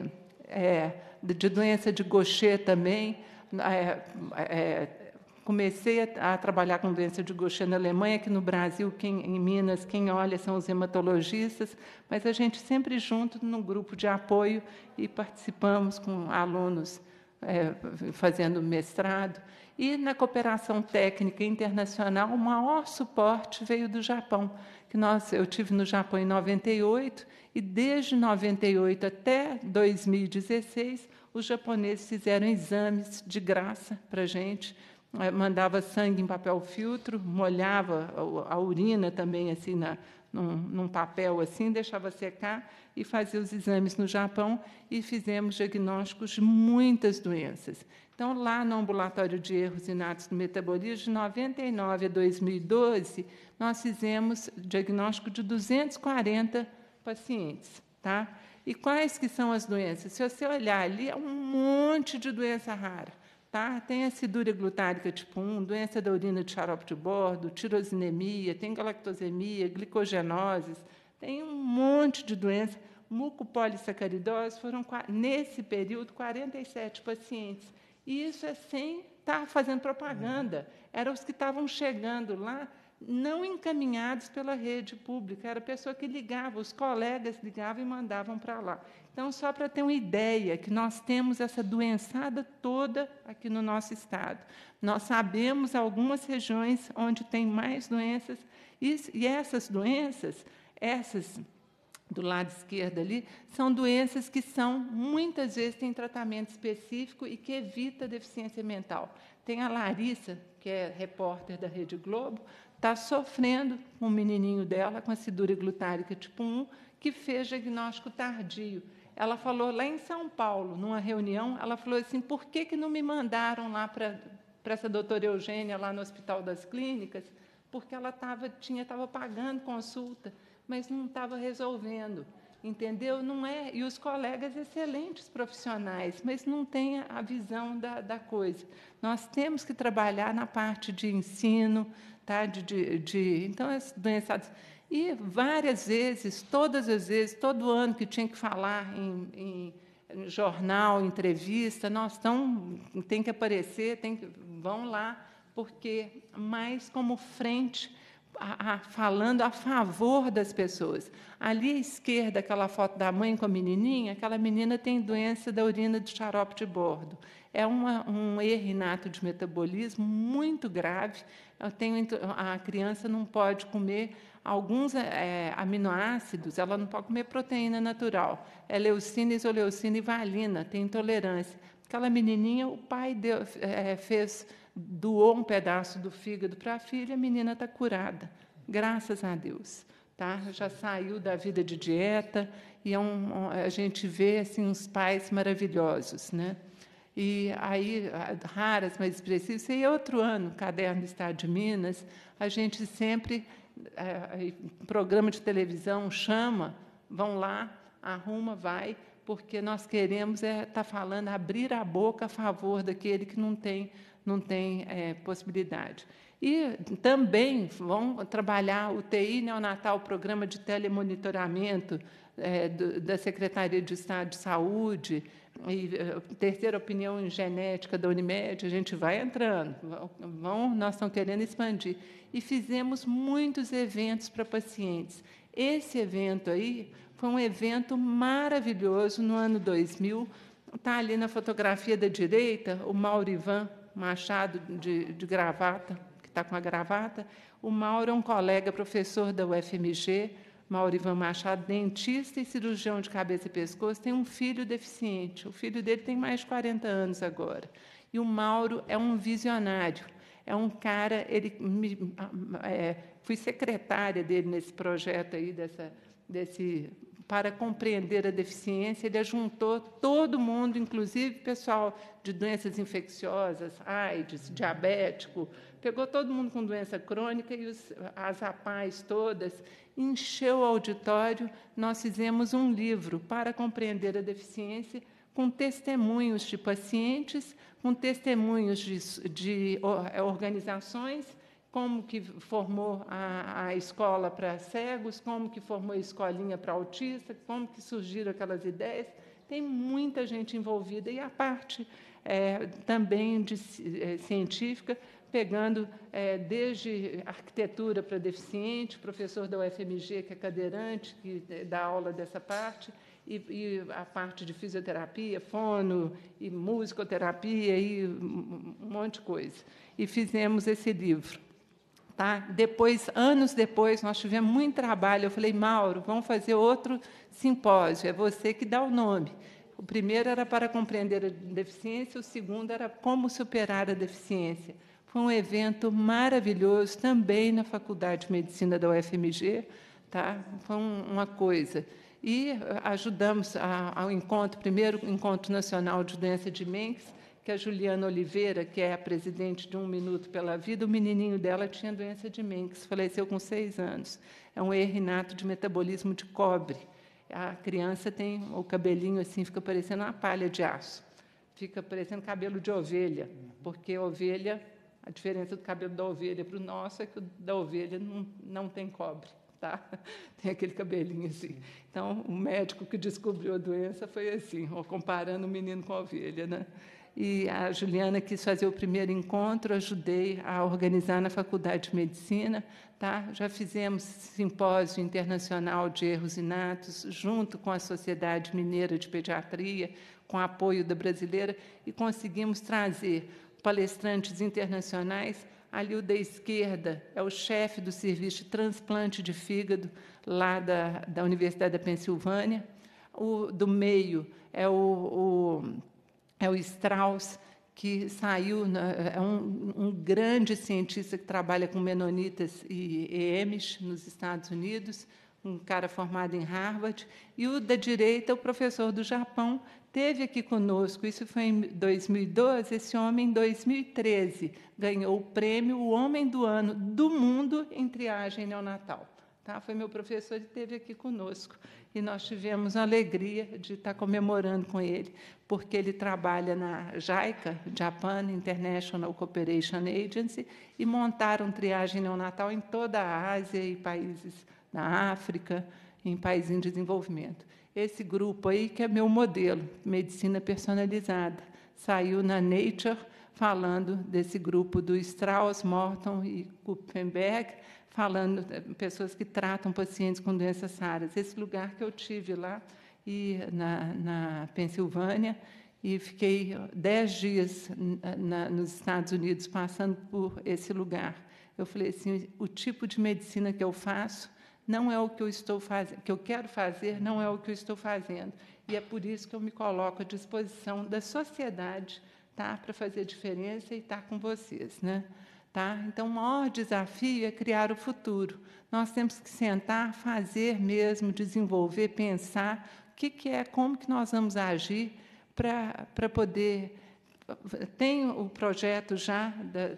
é, de doença de Gaucher também, é, é, comecei a, a trabalhar com doença de Gaucher na Alemanha, que no Brasil, quem, em Minas, quem olha são os hematologistas, mas a gente sempre junto num grupo de apoio e participamos com alunos é, fazendo mestrado. E, na cooperação técnica internacional, o maior suporte veio do Japão, que nós, eu tive no Japão em noventa e oito, e desde noventa e oito até dois mil e dezesseis, os japoneses fizeram exames de graça para a gente, mandava sangue em papel filtro, molhava a urina também assim na, num, num papel assim, deixava secar e fazia os exames no Japão, e fizemos diagnósticos de muitas doenças. Então, lá no Ambulatório de Erros Inatos do Metabolismo, de noventa e nove a dois mil e doze, nós fizemos diagnóstico de duzentos e quarenta pacientes. Tá? E quais que são as doenças? Se você olhar ali, é um monte de doença rara. Tá? Tem acidúria glutárica tipo um, doença da urina de xarope de bordo, tirosinemia, tem galactosemia, glicogenoses, tem um monte de doença. Mucopolissacaridose, foram, nesse período, quarenta e sete pacientes. E isso é sem estar fazendo propaganda. Eram os que estavam chegando lá, não encaminhados pela rede pública, era a pessoa que ligava, os colegas ligavam e mandavam para lá. Então, só para ter uma ideia, que nós temos essa doençada toda aqui no nosso estado. Nós sabemos algumas regiões onde tem mais doenças, e, e essas doenças, essas do lado esquerdo ali, são doenças que são, muitas vezes, têm tratamento específico e que evita a deficiência mental. Tem a Larissa, que é repórter da Rede Globo, está sofrendo com um menininho dela com acidúria glutárica tipo um, que fez diagnóstico tardio. Ela falou lá em São Paulo, numa reunião, ela falou assim, por que, que não me mandaram lá para, para essa doutora Eugênia, lá no Hospital das Clínicas? Porque ela estava tinha, estava pagando consulta, mas não estava resolvendo. entendeu? Não é, e os colegas excelentes profissionais, mas não têm a visão da, da coisa. Nós temos que trabalhar na parte de ensino, tá? de, de, de então, as doenças... E, várias vezes, todas as vezes, todo ano que tinha que falar em, em, em jornal, entrevista, nós estão, tem que aparecer, tem que, vão lá, porque mais como frente, a, a, falando a favor das pessoas. Ali à esquerda, aquela foto da mãe com a menininha, aquela menina tem doença da urina de xarope de bordo. É uma, um erro inato de metabolismo muito grave. Eu tenho, a criança não pode comer alguns é, aminoácidos, ela não pode comer proteína natural. É leucina, isoleucina e valina, tem intolerância. Aquela menininha, o pai deu, é, fez, doou um pedaço do fígado para a filha, a menina está curada, graças a Deus. Tá? Já saiu da vida de dieta, e é um, a gente vê assim, uns pais maravilhosos. Né? E aí, raras, mas expressivas. E outro ano, Caderno do Estado de Minas, a gente sempre... É, programa de televisão chama, vão lá, arruma, vai, porque nós queremos é estar falando, abrir a boca a favor daquele que não tem, não tem é, possibilidade. E também vão trabalhar U T I neonatal, o programa de telemonitoramento é, do, da Secretaria de Estado de Saúde, e terceira opinião em genética da Unimed, a gente vai entrando, vão, nós estamos querendo expandir. E fizemos muitos eventos para pacientes. Esse evento aí foi um evento maravilhoso no ano dois mil. Está ali na fotografia da direita, o Maurivan Machado, de, de gravata, que está com a gravata. O Mauro é um colega, professor da U F M G, Maurivan Machado, dentista e cirurgião de cabeça e pescoço, tem um filho deficiente. O filho dele tem mais de quarenta anos agora. E o Mauro é um visionário. É um cara, ele me, é, fui secretária dele nesse projeto aí, dessa, desse, para compreender a deficiência. Ele juntou todo mundo, inclusive pessoal de doenças infecciosas, AIDS, diabético, pegou todo mundo com doença crônica e os, as A P A S todas, encheu o auditório. Nós fizemos um livro para compreender a deficiência, com testemunhos de pacientes, com testemunhos de, de organizações, como que formou a, a escola para cegos, como que formou a escolinha para autista, como que surgiram aquelas ideias. Tem muita gente envolvida, e a parte é, também de, é, científica, pegando é, desde arquitetura para deficiente, professor da U F M G, que é cadeirante, que dá aula dessa parte, E, e a parte de fisioterapia, fono, e musicoterapia, e um monte de coisa. E fizemos esse livro. Tá? Depois, anos depois, nós tivemos muito trabalho. Eu falei, Mauro, vamos fazer outro simpósio, é você que dá o nome. O primeiro era para compreender a deficiência, o segundo era como superar a deficiência. Foi um evento maravilhoso, também na Faculdade de Medicina da U F M G. Tá? Foi um, uma coisa... E ajudamos a, ao encontro, primeiro Encontro Nacional de Doença de Mengs, que a Juliana Oliveira, que é a presidente de Um Minuto pela Vida, o menininho dela tinha doença de Mengs, faleceu com seis anos. É um erro inato de metabolismo de cobre. A criança tem o cabelinho assim, fica parecendo uma palha de aço. Fica parecendo cabelo de ovelha, porque a ovelha, a diferença do cabelo da ovelha para o nosso é que o da ovelha não, não tem cobre. Tá? Tem aquele cabelinho assim. Então, o médico que descobriu a doença foi assim, comparando o menino com a ovelha. Né? E a Juliana quis fazer o primeiro encontro, ajudei a organizar na Faculdade de Medicina. Tá? Já fizemos simpósio internacional de erros inatos, junto com a Sociedade Mineira de Pediatria, com apoio da brasileira, e conseguimos trazer palestrantes internacionais. Ali, o da esquerda é o chefe do serviço de transplante de fígado, lá da, da Universidade da Pensilvânia. O do meio é o, o, é o Strauss, que saiu, é um, um grande cientista que trabalha com menonitas e E Ms nos Estados Unidos, um cara formado em Harvard. E o da direita, o professor do Japão, esteve aqui conosco, isso foi em dois mil e doze, esse homem, em dois mil e treze, ganhou o prêmio O Homem do Ano do Mundo em triagem neonatal. Tá? Foi meu professor e esteve aqui conosco. E nós tivemos a alegria de estar comemorando com ele, porque ele trabalha na JICA, Japan International Cooperation Agency, e montaram triagem neonatal em toda a Ásia e países na África, em países em desenvolvimento. Esse grupo aí que é meu modelo, medicina personalizada, saiu na Nature falando desse grupo do Strauss, Morton e Kuppenberg, falando de pessoas que tratam pacientes com doenças raras. Esse lugar que eu tive lá e na, na Pensilvânia, e fiquei dez dias na, nos Estados Unidos passando por esse lugar. Eu falei assim, o tipo de medicina que eu faço não é o que eu estou fazendo, que eu quero fazer, não é o que eu estou fazendo. E é por isso que eu me coloco à disposição da sociedade, tá, para fazer diferença e estar com vocês, né? Tá? Então, o maior desafio é criar o futuro. Nós temos que sentar, fazer mesmo, desenvolver, pensar o que, que é, como que nós vamos agir para, para poder... Tem o projeto já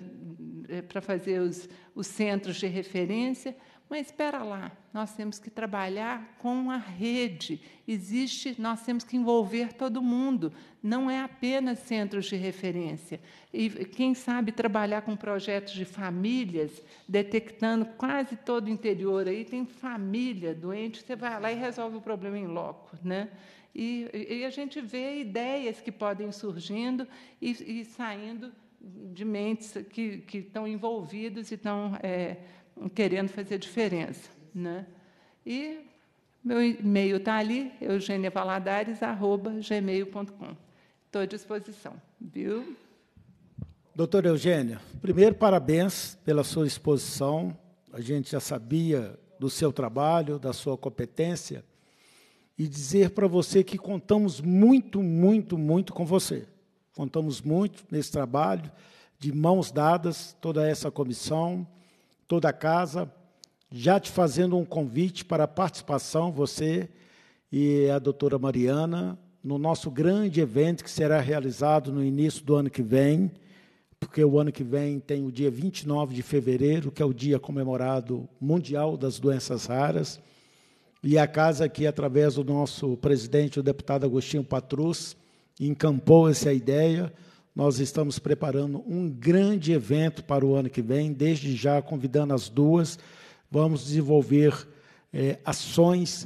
para fazer os, os centros de referência, mas espera lá, nós temos que trabalhar com a rede. Existe, nós temos que envolver todo mundo, não é apenas centros de referência. E quem sabe trabalhar com projetos de famílias, detectando quase todo o interior aí, tem família doente, você vai lá e resolve o problema em loco, né? E, e a gente vê ideias que podem surgindo e, e saindo de mentes que, que estão envolvidos e estão é, querendo fazer diferença, né? E meu e-mail está ali, eugênia valadares arroba gmail ponto com. Estou à disposição, viu? Doutora Eugênia, primeiro, parabéns pela sua exposição. A gente já sabia do seu trabalho, da sua competência, e dizer para você que contamos muito, muito, muito com você. Contamos muito nesse trabalho, de mãos dadas, toda essa comissão, toda a casa, já te fazendo um convite para a participação, você e a doutora Mariana, no nosso grande evento que será realizado no início do ano que vem, porque o ano que vem tem o dia vinte e nove de fevereiro, que é o dia comemorado mundial das doenças raras, e a casa aqui, através do nosso presidente, o deputado Agostinho Patrus, encampou essa ideia. Nós estamos preparando um grande evento para o ano que vem, desde já convidando as duas, vamos desenvolver é, ações,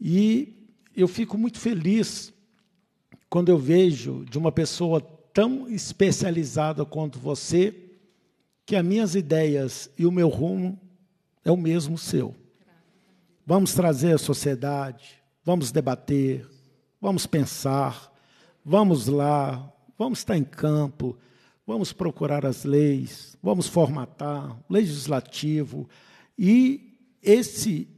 e eu fico muito feliz quando eu vejo de uma pessoa tão especializada quanto você, que as minhas ideias e o meu rumo é o mesmo seu. Vamos trazer a sociedade, vamos debater, vamos pensar, vamos lá, vamos estar em campo, vamos procurar as leis, vamos formatar, legislativo, e esse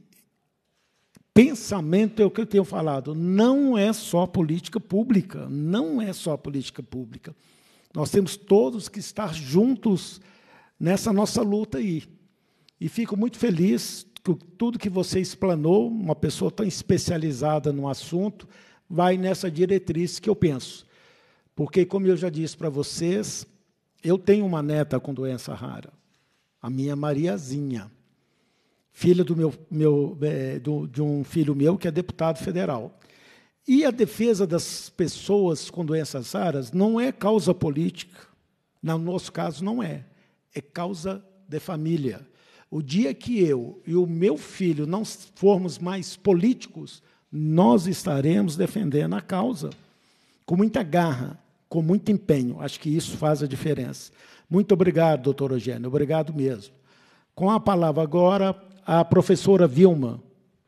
pensamento é o que eu tenho falado, não é só política pública, não é só política pública. Nós temos todos que estar juntos nessa nossa luta aí. E fico muito feliz que tudo que você explanou, uma pessoa tão especializada no assunto, vai nessa diretriz que eu penso. Porque, como eu já disse para vocês, eu tenho uma neta com doença rara, a minha Mariazinha, filha do meu, meu, é, do, de um filho meu que é deputado federal. E a defesa das pessoas com doenças raras não é causa política, no nosso caso não é, é causa de família. O dia que eu e o meu filho não formos mais políticos, nós estaremos defendendo a causa com muita garra, com muito empenho. Acho que isso faz a diferença. Muito obrigado, doutora Eugênia, obrigado mesmo. Com a palavra agora, a professora Vilma.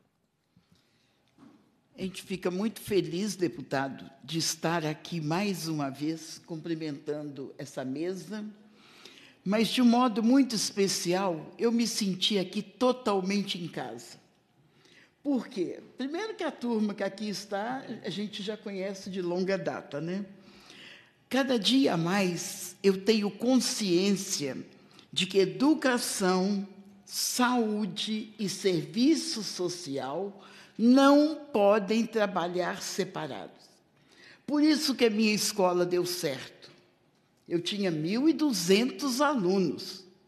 A gente fica muito feliz, deputado, de estar aqui mais uma vez, cumprimentando essa mesa, mas, de um modo muito especial, eu me senti aqui totalmente em casa. Por quê? Primeiro que a turma que aqui está, a gente já conhece de longa data, né? Cada dia mais eu tenho consciência de que educação, saúde e serviço social não podem trabalhar separados. Por isso que a minha escola deu certo. Eu tinha mil e duzentos alunos.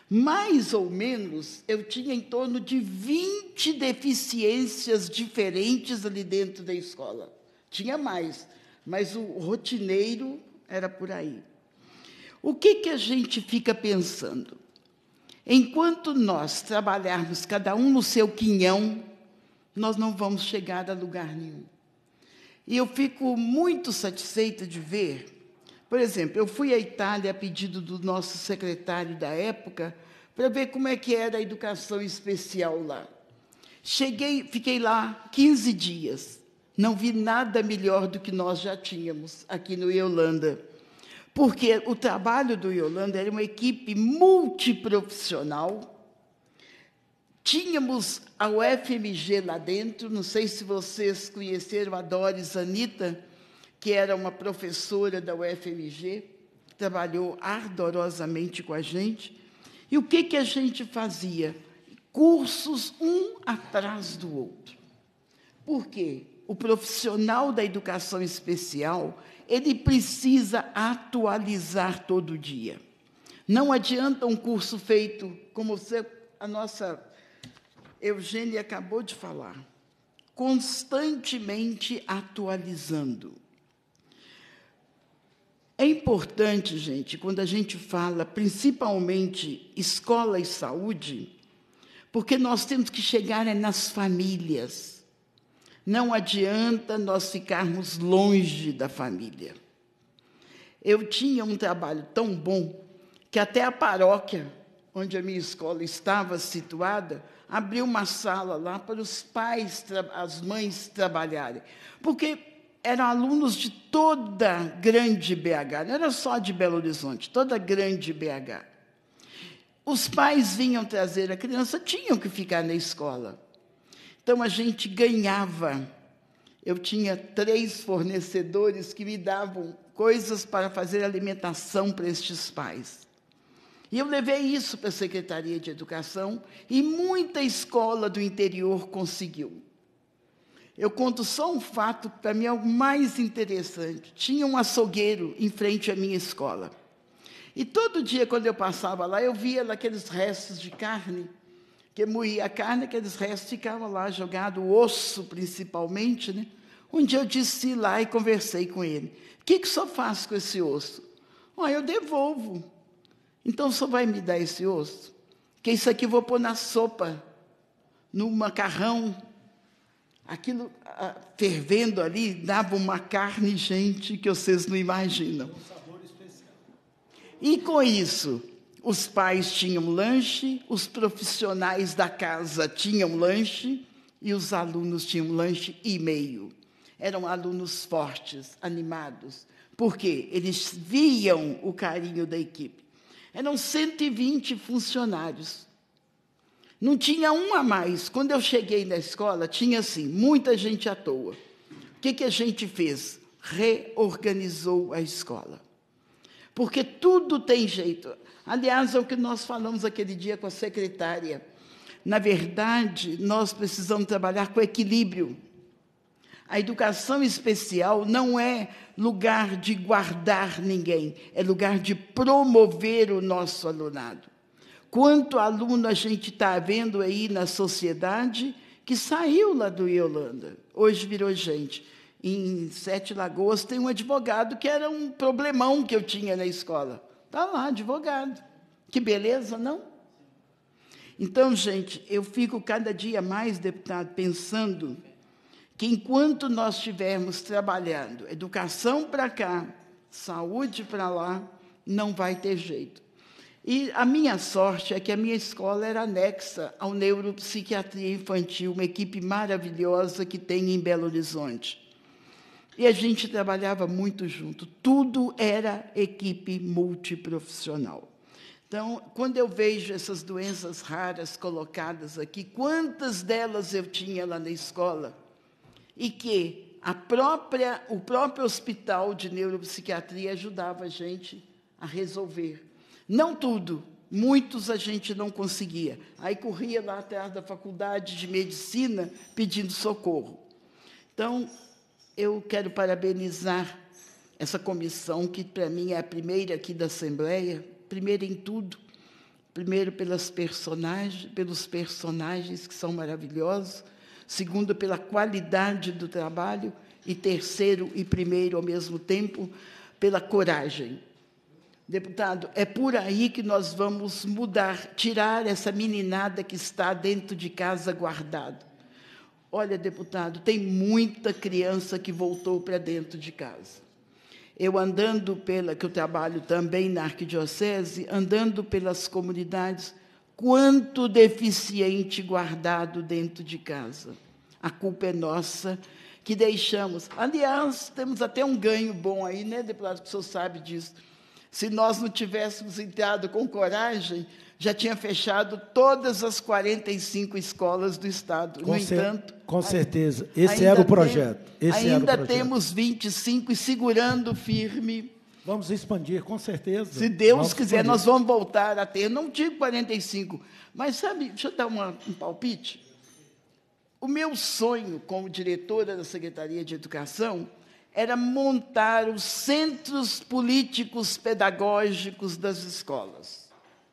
Mais ou menos, eu tinha em torno de vinte deficiências diferentes ali dentro da escola. Tinha mais, mas o rotineiro era por aí. O que, que a gente fica pensando? Enquanto nós trabalharmos cada um no seu quinhão, nós não vamos chegar a lugar nenhum. E eu fico muito satisfeita de ver, por exemplo, eu fui à Itália a pedido do nosso secretário da época, para ver como é que era a educação especial lá. Cheguei, fiquei lá quinze dias, não vi nada melhor do que nós já tínhamos aqui no Yolanda, porque o trabalho do Yolanda era uma equipe multiprofissional. Tínhamos a U F M G lá dentro, não sei se vocês conheceram a Doris Anita, que era uma professora da U F M G, que trabalhou ardorosamente com a gente. E o que, que a gente fazia? Cursos um atrás do outro. Por quê? O profissional da educação especial, ele precisa atualizar todo dia. Não adianta um curso feito, como você, a nossa Eugênia acabou de falar, constantemente atualizando. É importante, gente, quando a gente fala, principalmente, escola e saúde, porque nós temos que chegar nas famílias. Não adianta nós ficarmos longe da família. Eu tinha um trabalho tão bom que até a paróquia, onde a minha escola estava situada, abriu uma sala lá para os pais, as mães trabalharem. Porque eram alunos de toda grande B H, não era só de Belo Horizonte, toda grande B H. Os pais vinham trazer a criança, tinham que ficar na escola. Então, a gente ganhava. Eu tinha três fornecedores que me davam coisas para fazer alimentação para estes pais. E eu levei isso para a Secretaria de Educação e muita escola do interior conseguiu. Eu conto só um fato, que para mim é o mais interessante. Tinha um açougueiro em frente à minha escola. E todo dia, quando eu passava lá, eu via aqueles restos de carne, que moía a carne, aqueles restos ficavam lá jogados, o osso principalmente, né? Um dia eu desci lá e conversei com ele. O que, que o senhor faz com esse osso? Oh, eu devolvo. Então, o senhor vai me dar esse osso? Que isso aqui eu vou pôr na sopa, no macarrão. Aquilo ah, fervendo ali, dava uma carne, gente, que vocês não imaginam. Um sabor especial. E com isso, os pais tinham lanche, os profissionais da casa tinham lanche e os alunos tinham lanche e meio. Eram alunos fortes, animados. Por quê? Eles viam o carinho da equipe. Eram cento e vinte funcionários. Não tinha um a mais. Quando eu cheguei na escola, tinha, assim, muita gente à toa. O que, que a gente fez? Reorganizou a escola. Porque tudo tem jeito. Aliás, é o que nós falamos aquele dia com a secretária. Na verdade, nós precisamos trabalhar com equilíbrio. A educação especial não é lugar de guardar ninguém, é lugar de promover o nosso alunado. Quanto aluno a gente está vendo aí na sociedade que saiu lá do Yolanda, hoje virou gente. Em Sete Lagoas tem um advogado que era um problemão que eu tinha na escola. Está lá, advogado. Que beleza, não? Então, gente, eu fico cada dia mais, deputado, pensando que enquanto nós estivermos trabalhando educação para cá, saúde para lá, não vai ter jeito. E a minha sorte é que a minha escola era anexa ao Neuropsiquiatria Infantil, uma equipe maravilhosa que tem em Belo Horizonte. E a gente trabalhava muito junto. Tudo era equipe multiprofissional. Então, quando eu vejo essas doenças raras colocadas aqui, quantas delas eu tinha lá na escola? E que a própria, o próprio hospital de neuropsiquiatria ajudava a gente a resolver. Não tudo, muitos a gente não conseguia. Aí corria lá atrás da faculdade de medicina pedindo socorro. Então, eu quero parabenizar essa comissão, que para mim é a primeira aqui da Assembleia, primeira em tudo, primeiro, pelas personagens, pelos personagens que são maravilhosos, segundo, pela qualidade do trabalho, e terceiro e primeiro, ao mesmo tempo, pela coragem. Deputado, é por aí que nós vamos mudar, tirar essa meninada que está dentro de casa guardada. Olha, deputado, tem muita criança que voltou para dentro de casa. Eu andando pela, que eu trabalho também na arquidiocese, andando pelas comunidades, quanto deficiente guardado dentro de casa. A culpa é nossa, que deixamos. Aliás, temos até um ganho bom aí, né, deputado, que o senhor sabe disso. Se nós não tivéssemos entrado com coragem, já tinha fechado todas as quarenta e cinco escolas do Estado. Com no cer entanto... Com certeza. Esse ainda era o tem, projeto. Esse ainda era o projeto. temos vinte e cinco e segurando firme. Vamos expandir, com certeza. Se Deus vamos quiser, expandir. nós vamos voltar a ter, não digo quarenta e cinco, mas, sabe, deixa eu dar uma, um palpite. O meu sonho como diretora da Secretaria de Educação era montar os centros políticos pedagógicos das escolas.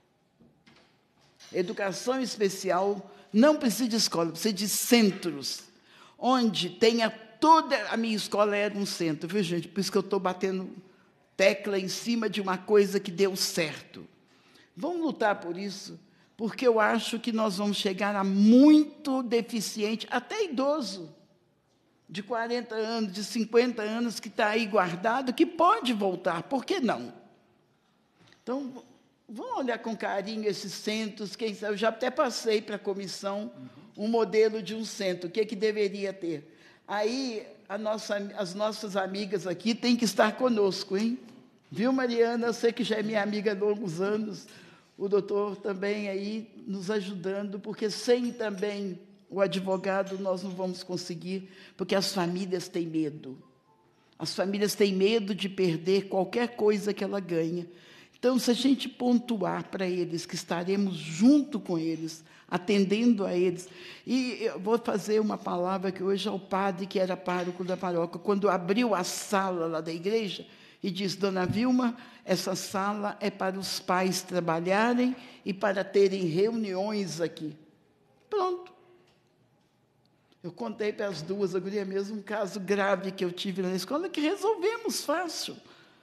Educação especial não precisa de escola, precisa de centros, onde tenha toda... A minha escola era um centro, viu, gente? Por isso que eu estou batendo tecla em cima de uma coisa que deu certo. Vamos lutar por isso, porque eu acho que nós vamos chegar a muito deficiente, até idoso, de quarenta anos, de cinquenta anos, que está aí guardado, que pode voltar, por que não? Então, vamos olhar com carinho esses centros, quem sabe, eu já até passei para a comissão um modelo de um centro, o que, é que deveria ter. Aí, a nossa, as nossas amigas aqui têm que estar conosco, hein? Viu, Mariana? Eu sei que já é minha amiga há longos anos, o doutor também aí nos ajudando, porque sem também o advogado nós não vamos conseguir, porque as famílias têm medo. As famílias têm medo de perder qualquer coisa que ela ganha. Então, se a gente pontuar para eles que estaremos junto com eles, atendendo a eles, e eu vou fazer uma palavra que hoje é o padre, que era pároco da paróquia, quando abriu a sala lá da igreja, e disse, dona Vilma, essa sala é para os pais trabalharem e para terem reuniões aqui. Pronto. Eu contei para as duas, agora é mesmo um caso grave que eu tive na escola, que resolvemos fácil.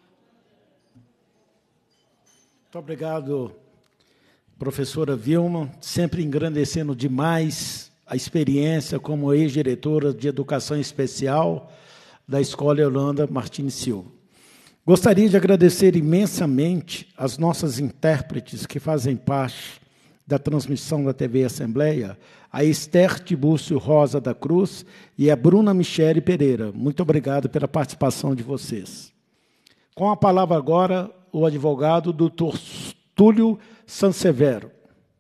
Muito obrigado, professora Vilma, sempre engrandecendo demais a experiência como ex-diretora de Educação Especial da Escola Yolanda Martins Silva. Gostaria de agradecer imensamente as nossas intérpretes que fazem parte da transmissão da T V Assembleia, a Esther Tibúcio Rosa da Cruz e a Bruna Michele Pereira. Muito obrigado pela participação de vocês. Com a palavra agora, o advogado doutor Túlio Sansevero.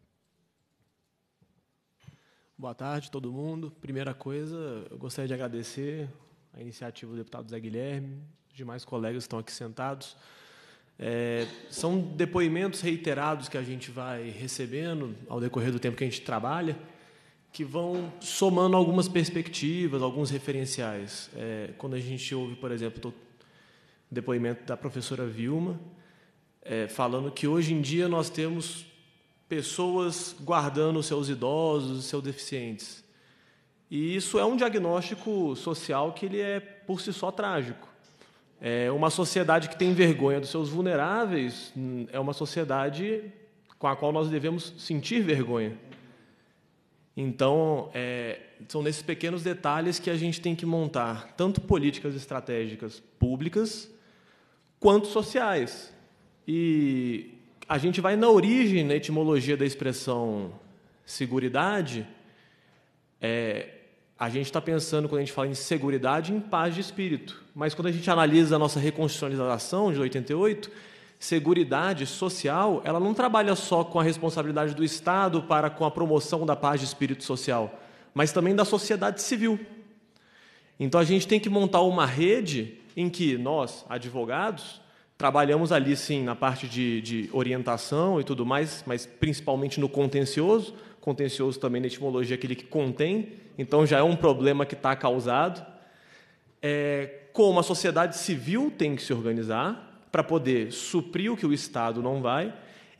Boa tarde, todo mundo. Primeira coisa, eu gostaria de agradecer a iniciativa do deputado Zé Guilherme, os demais colegas que estão aqui sentados. É, são depoimentos reiterados que a gente vai recebendo ao decorrer do tempo que a gente trabalha, que vão somando algumas perspectivas, alguns referenciais. É, quando a gente ouve, por exemplo, o depoimento da professora Vilma, é, falando que hoje em dia nós temos pessoas guardando os seus idosos, os seus deficientes. E isso é um diagnóstico social que ele é, por si só, trágico. É uma sociedade que tem vergonha dos seus vulneráveis, é uma sociedade com a qual nós devemos sentir vergonha. Então, é, são nesses pequenos detalhes que a gente tem que montar tanto políticas estratégicas públicas quanto sociais. E a gente vai na origem, na etimologia da expressão seguridade, é, a gente está pensando, quando a gente fala em seguridade, em paz de espírito. Mas, quando a gente analisa a nossa reconstitucionalização de oitenta e oito, seguridade social, ela não trabalha só com a responsabilidade do Estado para com a promoção da paz de espírito social, mas também da sociedade civil. Então, a gente tem que montar uma rede em que nós, advogados, trabalhamos ali, sim, na parte de, de orientação e tudo mais, mas principalmente no contencioso. Contencioso também, na etimologia, aquele que contém, então já é um problema que está causado. É, como a sociedade civil tem que se organizar para poder suprir o que o Estado não vai,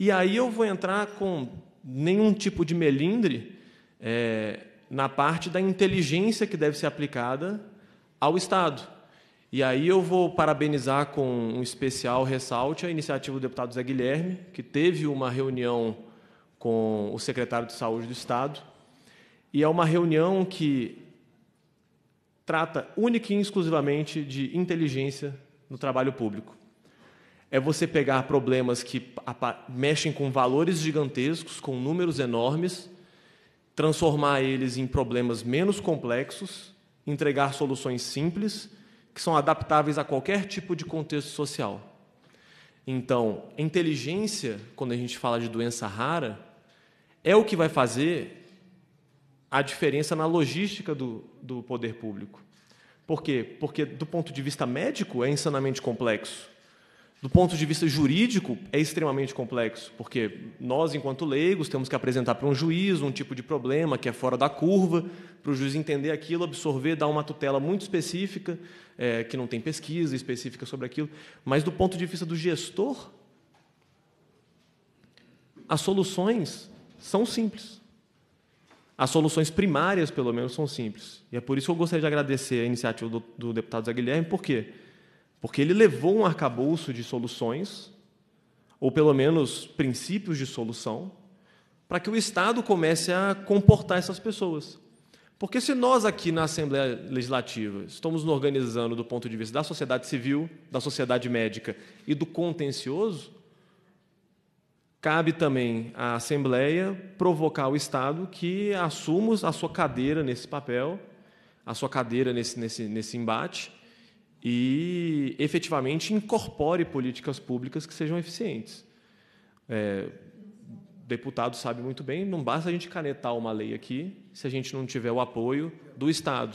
E aí eu vou entrar com nenhum tipo de melindre é, na parte da inteligência que deve ser aplicada ao Estado. E aí eu vou parabenizar com um especial ressalte a iniciativa do deputado Zé Guilherme, que teve uma reunião com o secretário de Saúde do Estado, e é uma reunião que trata única e exclusivamente de inteligência no trabalho público. É você pegar problemas que mexem com valores gigantescos, com números enormes, transformar eles em problemas menos complexos, entregar soluções simples, que são adaptáveis a qualquer tipo de contexto social. Então, a inteligência, quando a gente fala de doença rara, é o que vai fazer a diferença na logística do, do poder público. Por quê? Porque, do ponto de vista médico, é insanamente complexo. Do ponto de vista jurídico, é extremamente complexo, porque nós, enquanto leigos, temos que apresentar para um juiz um tipo de problema que é fora da curva, para o juiz entender aquilo, absorver, dar uma tutela muito específica, é, que não tem pesquisa específica sobre aquilo. Mas, do ponto de vista do gestor, as soluções são simples. As soluções primárias, pelo menos, são simples. E é por isso que eu gostaria de agradecer a iniciativa do, do deputado Zé Guilherme, por quê? Porque ele levou um arcabouço de soluções, ou pelo menos princípios de solução, para que o Estado comece a comportar essas pessoas. Porque se nós aqui na Assembleia Legislativa estamos nos organizando do ponto de vista da sociedade civil, da sociedade médica e do contencioso, cabe também à Assembleia provocar o Estado que assuma a sua cadeira nesse papel, a sua cadeira nesse, nesse, nesse embate, e, efetivamente, incorpore políticas públicas que sejam eficientes. É, o deputado sabe muito bem, não basta a gente canetar uma lei aqui se a gente não tiver o apoio do Estado.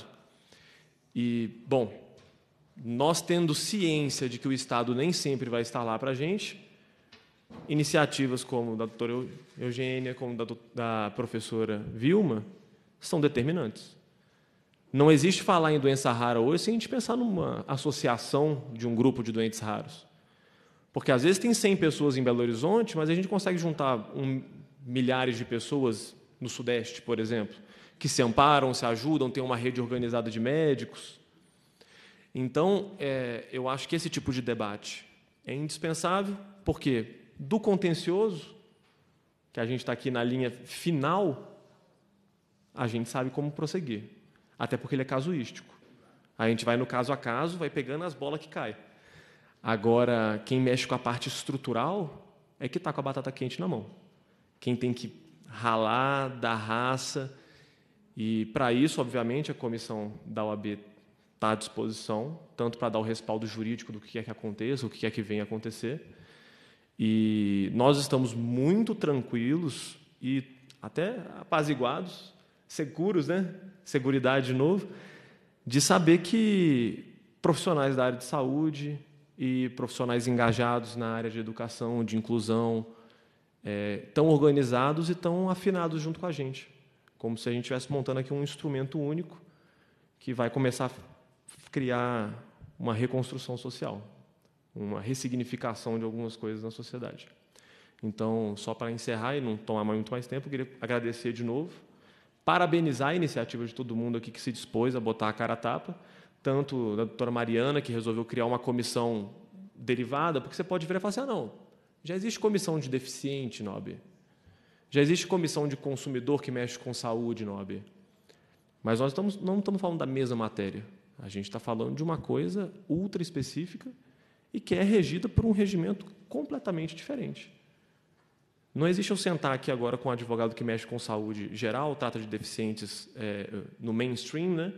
E, bom, nós tendo ciência de que o Estado nem sempre vai estar lá para a gente, iniciativas como da doutora Eugênia, como da, da professora Vilma, são determinantes. Não existe falar em doença rara hoje sem a gente pensar numa associação de um grupo de doentes raros. Porque, às vezes, tem cem pessoas em Belo Horizonte, mas a gente consegue juntar um, milhares de pessoas no Sudeste, por exemplo, que se amparam, se ajudam, têm uma rede organizada de médicos. Então, é, eu acho que esse tipo de debate é indispensável, porque, do contencioso, que a gente está aqui na linha final, a gente sabe como prosseguir. Até porque ele é casuístico. A gente vai no caso a caso, vai pegando as bolas que caem. Agora, quem mexe com a parte estrutural é que está com a batata quente na mão. Quem tem que ralar, dar raça. E, para isso, obviamente, a comissão da O A B está à disposição, tanto para dar o respaldo jurídico do que quer que aconteça, o que quer que venha acontecer. E nós estamos muito tranquilos e até apaziguados, seguros, né? Seguridade de novo, de saber que profissionais da área de saúde e profissionais engajados na área de educação, de inclusão, é, estão organizados e estão afinados junto com a gente, como se a gente estivesse montando aqui um instrumento único que vai começar a criar uma reconstrução social, uma ressignificação de algumas coisas na sociedade. Então, só para encerrar e não tomar muito mais tempo, eu queria agradecer de novo, parabenizar a iniciativa de todo mundo aqui que se dispôs a botar a cara a tapa, tanto da doutora Mariana, que resolveu criar uma comissão derivada, porque você pode virar e falar assim, ah, não, já existe comissão de deficiente na O A B, já existe comissão de consumidor que mexe com saúde na O A B, mas nós estamos, não estamos falando da mesma matéria, a gente está falando de uma coisa ultra específica e que é regida por um regimento completamente diferente. Não existe eu sentar aqui agora com um advogado que mexe com saúde geral, trata de deficientes é, no mainstream, né,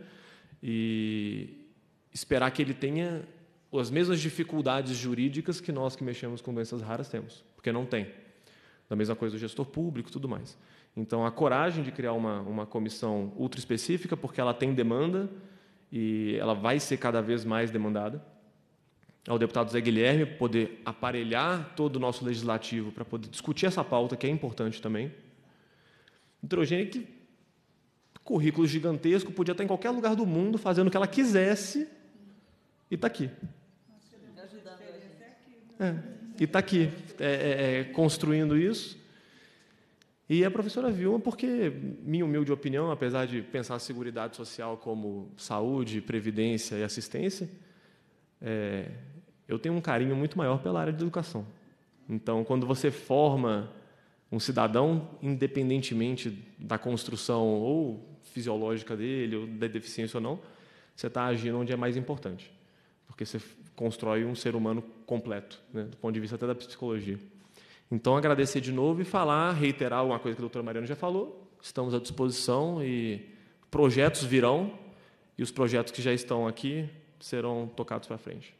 e esperar que ele tenha as mesmas dificuldades jurídicas que nós que mexemos com doenças raras temos, porque não tem. Da mesma coisa do gestor público e tudo mais. Então, a coragem de criar uma, uma comissão ultra específica, porque ela tem demanda e ela vai ser cada vez mais demandada. Ao deputado Zé Guilherme poder aparelhar todo o nosso legislativo para poder discutir essa pauta, que é importante também. Doutora Eugênia, que currículo gigantesco, podia estar em qualquer lugar do mundo fazendo o que ela quisesse e está aqui. É. e está aqui é, é, construindo isso. E a professora Vilma, porque, minha humilde opinião, apesar de pensar a Seguridade Social como saúde, previdência e assistência, é, eu tenho um carinho muito maior pela área de educação. Então, quando você forma um cidadão, independentemente da construção ou fisiológica dele, ou da deficiência ou não, você está agindo onde é mais importante, porque você constrói um ser humano completo, né, do ponto de vista até da psicologia. Então, agradecer de novo e falar, reiterar uma coisa que a doutora Mariana já falou, estamos à disposição e projetos virão, e os projetos que já estão aqui serão tocados para frente.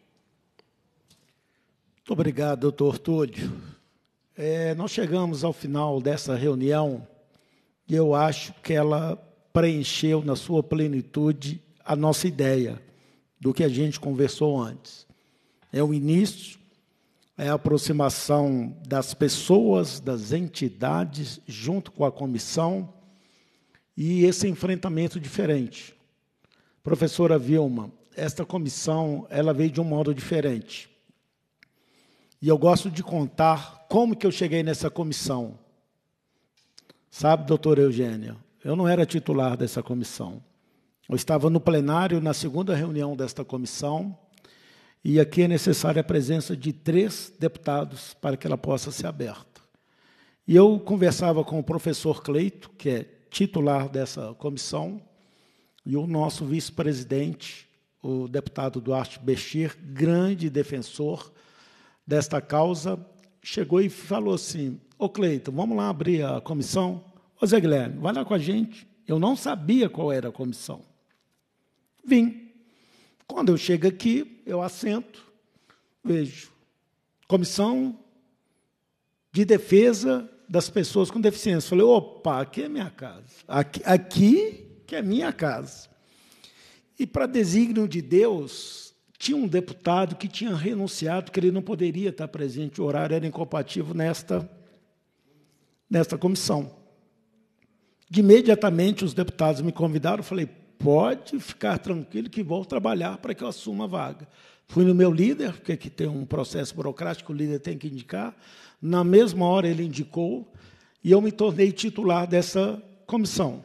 Muito obrigado, doutor Túlio. É, nós chegamos ao final dessa reunião e eu acho que ela preencheu na sua plenitude a nossa ideia do que a gente conversou antes. É o início, é a aproximação das pessoas, das entidades, junto com a comissão, e esse enfrentamento diferente. Professora Vilma, esta comissão ela veio de um modo diferente. E eu gosto de contar como que eu cheguei nessa comissão. Sabe, doutora Eugênia, eu não era titular dessa comissão. Eu estava no plenário, na segunda reunião desta comissão, e aqui é necessária a presença de três deputados para que ela possa ser aberta. E eu conversava com o professor Cleito, que é titular dessa comissão, e o nosso vice-presidente, o deputado Duarte Bestir, grande defensor desta causa, chegou e falou assim, ô Cleito, vamos lá abrir a comissão? Ô Zé Guilherme, vai lá com a gente. Eu não sabia qual era a comissão. Vim. Quando eu chego aqui, eu assento, vejo comissão de defesa das pessoas com deficiência. Falei, opa, aqui é minha casa. Aqui, aqui que é minha casa. E, para desígnio de Deus, tinha um deputado que tinha renunciado, que ele não poderia estar presente, o horário era incompatível nesta, nesta comissão. De imediatamente, os deputados me convidaram, falei, pode ficar tranquilo que vou trabalhar para que eu assuma a vaga. Fui no meu líder, porque aqui tem um processo burocrático, o líder tem que indicar. Na mesma hora ele indicou, e eu me tornei titular dessa comissão.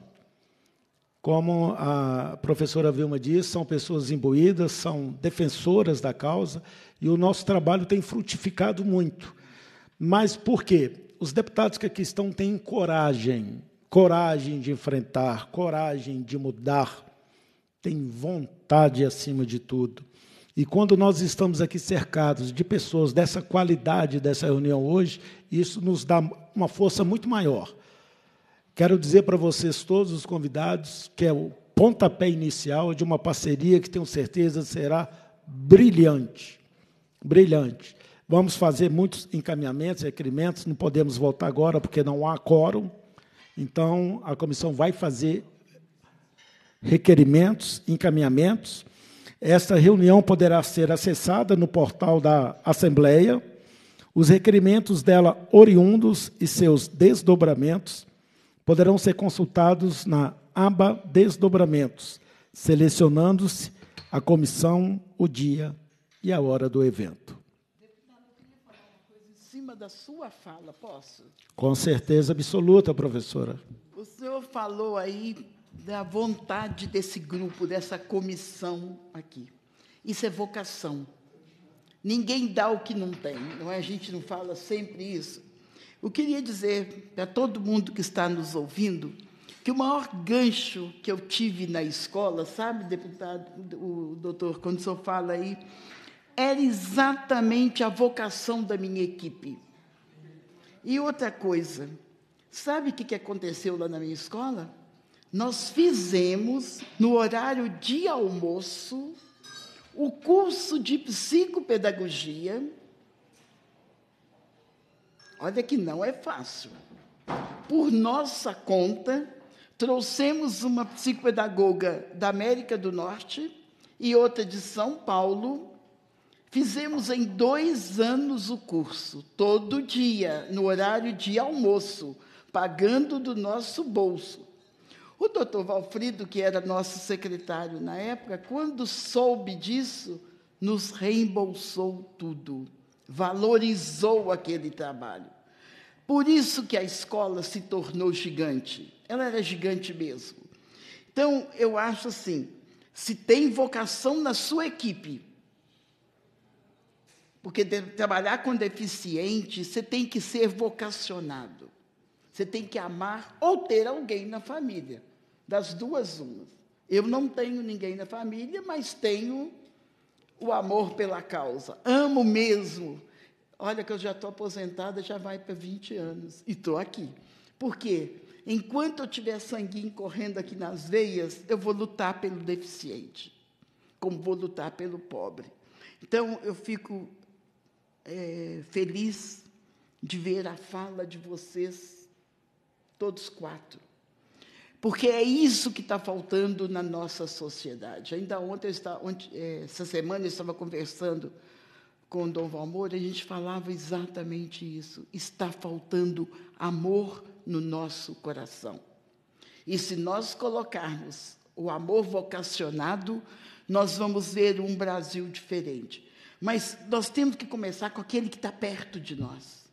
Como a professora Vilma disse, são pessoas imbuídas, são defensoras da causa, e o nosso trabalho tem frutificado muito. Mas por quê? Os deputados que aqui estão têm coragem, coragem de enfrentar, coragem de mudar, têm vontade acima de tudo. E quando nós estamos aqui cercados de pessoas dessa qualidade, dessa reunião hoje, isso nos dá uma força muito maior. Quero dizer para vocês, todos os convidados, que é o pontapé inicial de uma parceria que tenho certeza será brilhante. Brilhante. Vamos fazer muitos encaminhamentos, requerimentos, não podemos voltar agora porque não há quórum. Então, a comissão vai fazer requerimentos, encaminhamentos. Esta reunião poderá ser acessada no portal da Assembleia. Os requerimentos dela oriundos e seus desdobramentos poderão ser consultados na aba Desdobramentos, selecionando-se a comissão, o dia e a hora do evento. Deputado, eu queria falar uma coisa em cima da sua fala, posso? Com certeza absoluta, professora. O senhor falou aí da vontade desse grupo, dessa comissão aqui. Isso é vocação. Ninguém dá o que não tem, não é? A gente não fala sempre isso. Eu queria dizer para todo mundo que está nos ouvindo que o maior gancho que eu tive na escola, sabe, deputado, o doutor, quando o senhor fala aí, era exatamente a vocação da minha equipe. E outra coisa, sabe o que aconteceu lá na minha escola? Nós fizemos, no horário de almoço, o curso de psicopedagogia. Olha que não é fácil. Por nossa conta, trouxemos uma psicopedagoga da América do Norte e outra de São Paulo. Fizemos em dois anos o curso, todo dia, no horário de almoço, pagando do nosso bolso. O doutor Valfrido, que era nosso secretário na época, quando soube disso, nos reembolsou tudo. valorizou aquele trabalho. Por isso que a escola se tornou gigante. Ela era gigante mesmo. Então, eu acho assim, se tem vocação na sua equipe, porque de, trabalhar com deficiente, você tem que ser vocacionado. Você tem que amar ou ter alguém na família. Das duas, umas. Eu não tenho ninguém na família, mas tenho o amor pela causa. Amo mesmo. Olha que eu já estou aposentada, já vai para vinte anos. E estou aqui. Por quê? Enquanto eu tiver sanguinho correndo aqui nas veias, eu vou lutar pelo deficiente, como vou lutar pelo pobre. Então, eu fico é, feliz de ver a fala de vocês, todos quatro. Porque é isso que está faltando na nossa sociedade. Ainda ontem, eu estava, ontem, essa semana, eu estava conversando com o Dom Valmor, a gente falava exatamente isso. Está faltando amor no nosso coração. E se nós colocarmos o amor vocacionado, nós vamos ver um Brasil diferente. Mas nós temos que começar com aquele que está perto de nós.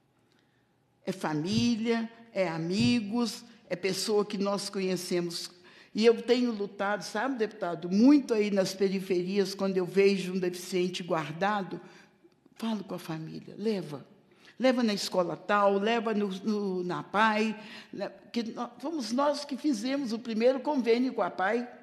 É família, é amigos, é pessoa que nós conhecemos. E eu tenho lutado, sabe, deputado, muito aí nas periferias, quando eu vejo um deficiente guardado, falo com a família, leva. Leva na escola tal, leva no, no, na P A I. Que nós, fomos nós que fizemos o primeiro convênio com a P A I.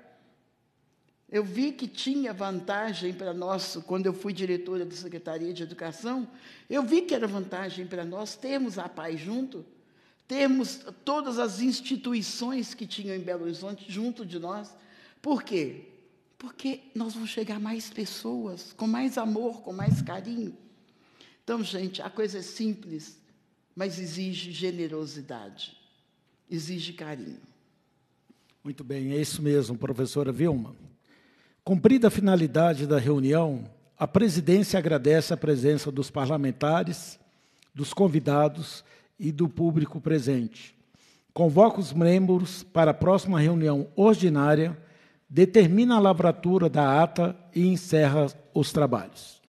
Eu vi que tinha vantagem para nós, quando eu fui diretora da Secretaria de Educação, eu vi que era vantagem para nós termos a P A I junto, termos todas as instituições que tinham em Belo Horizonte junto de nós. Por quê? Porque nós vamos chegar a mais pessoas, com mais amor, com mais carinho. Então, gente, a coisa é simples, mas exige generosidade, exige carinho. Muito bem, é isso mesmo, professora Vilma. Cumprida a finalidade da reunião, a presidência agradece a presença dos parlamentares, dos convidados e do público presente. Convoca os membros para a próxima reunião ordinária, determina a lavratura da ata e encerra os trabalhos.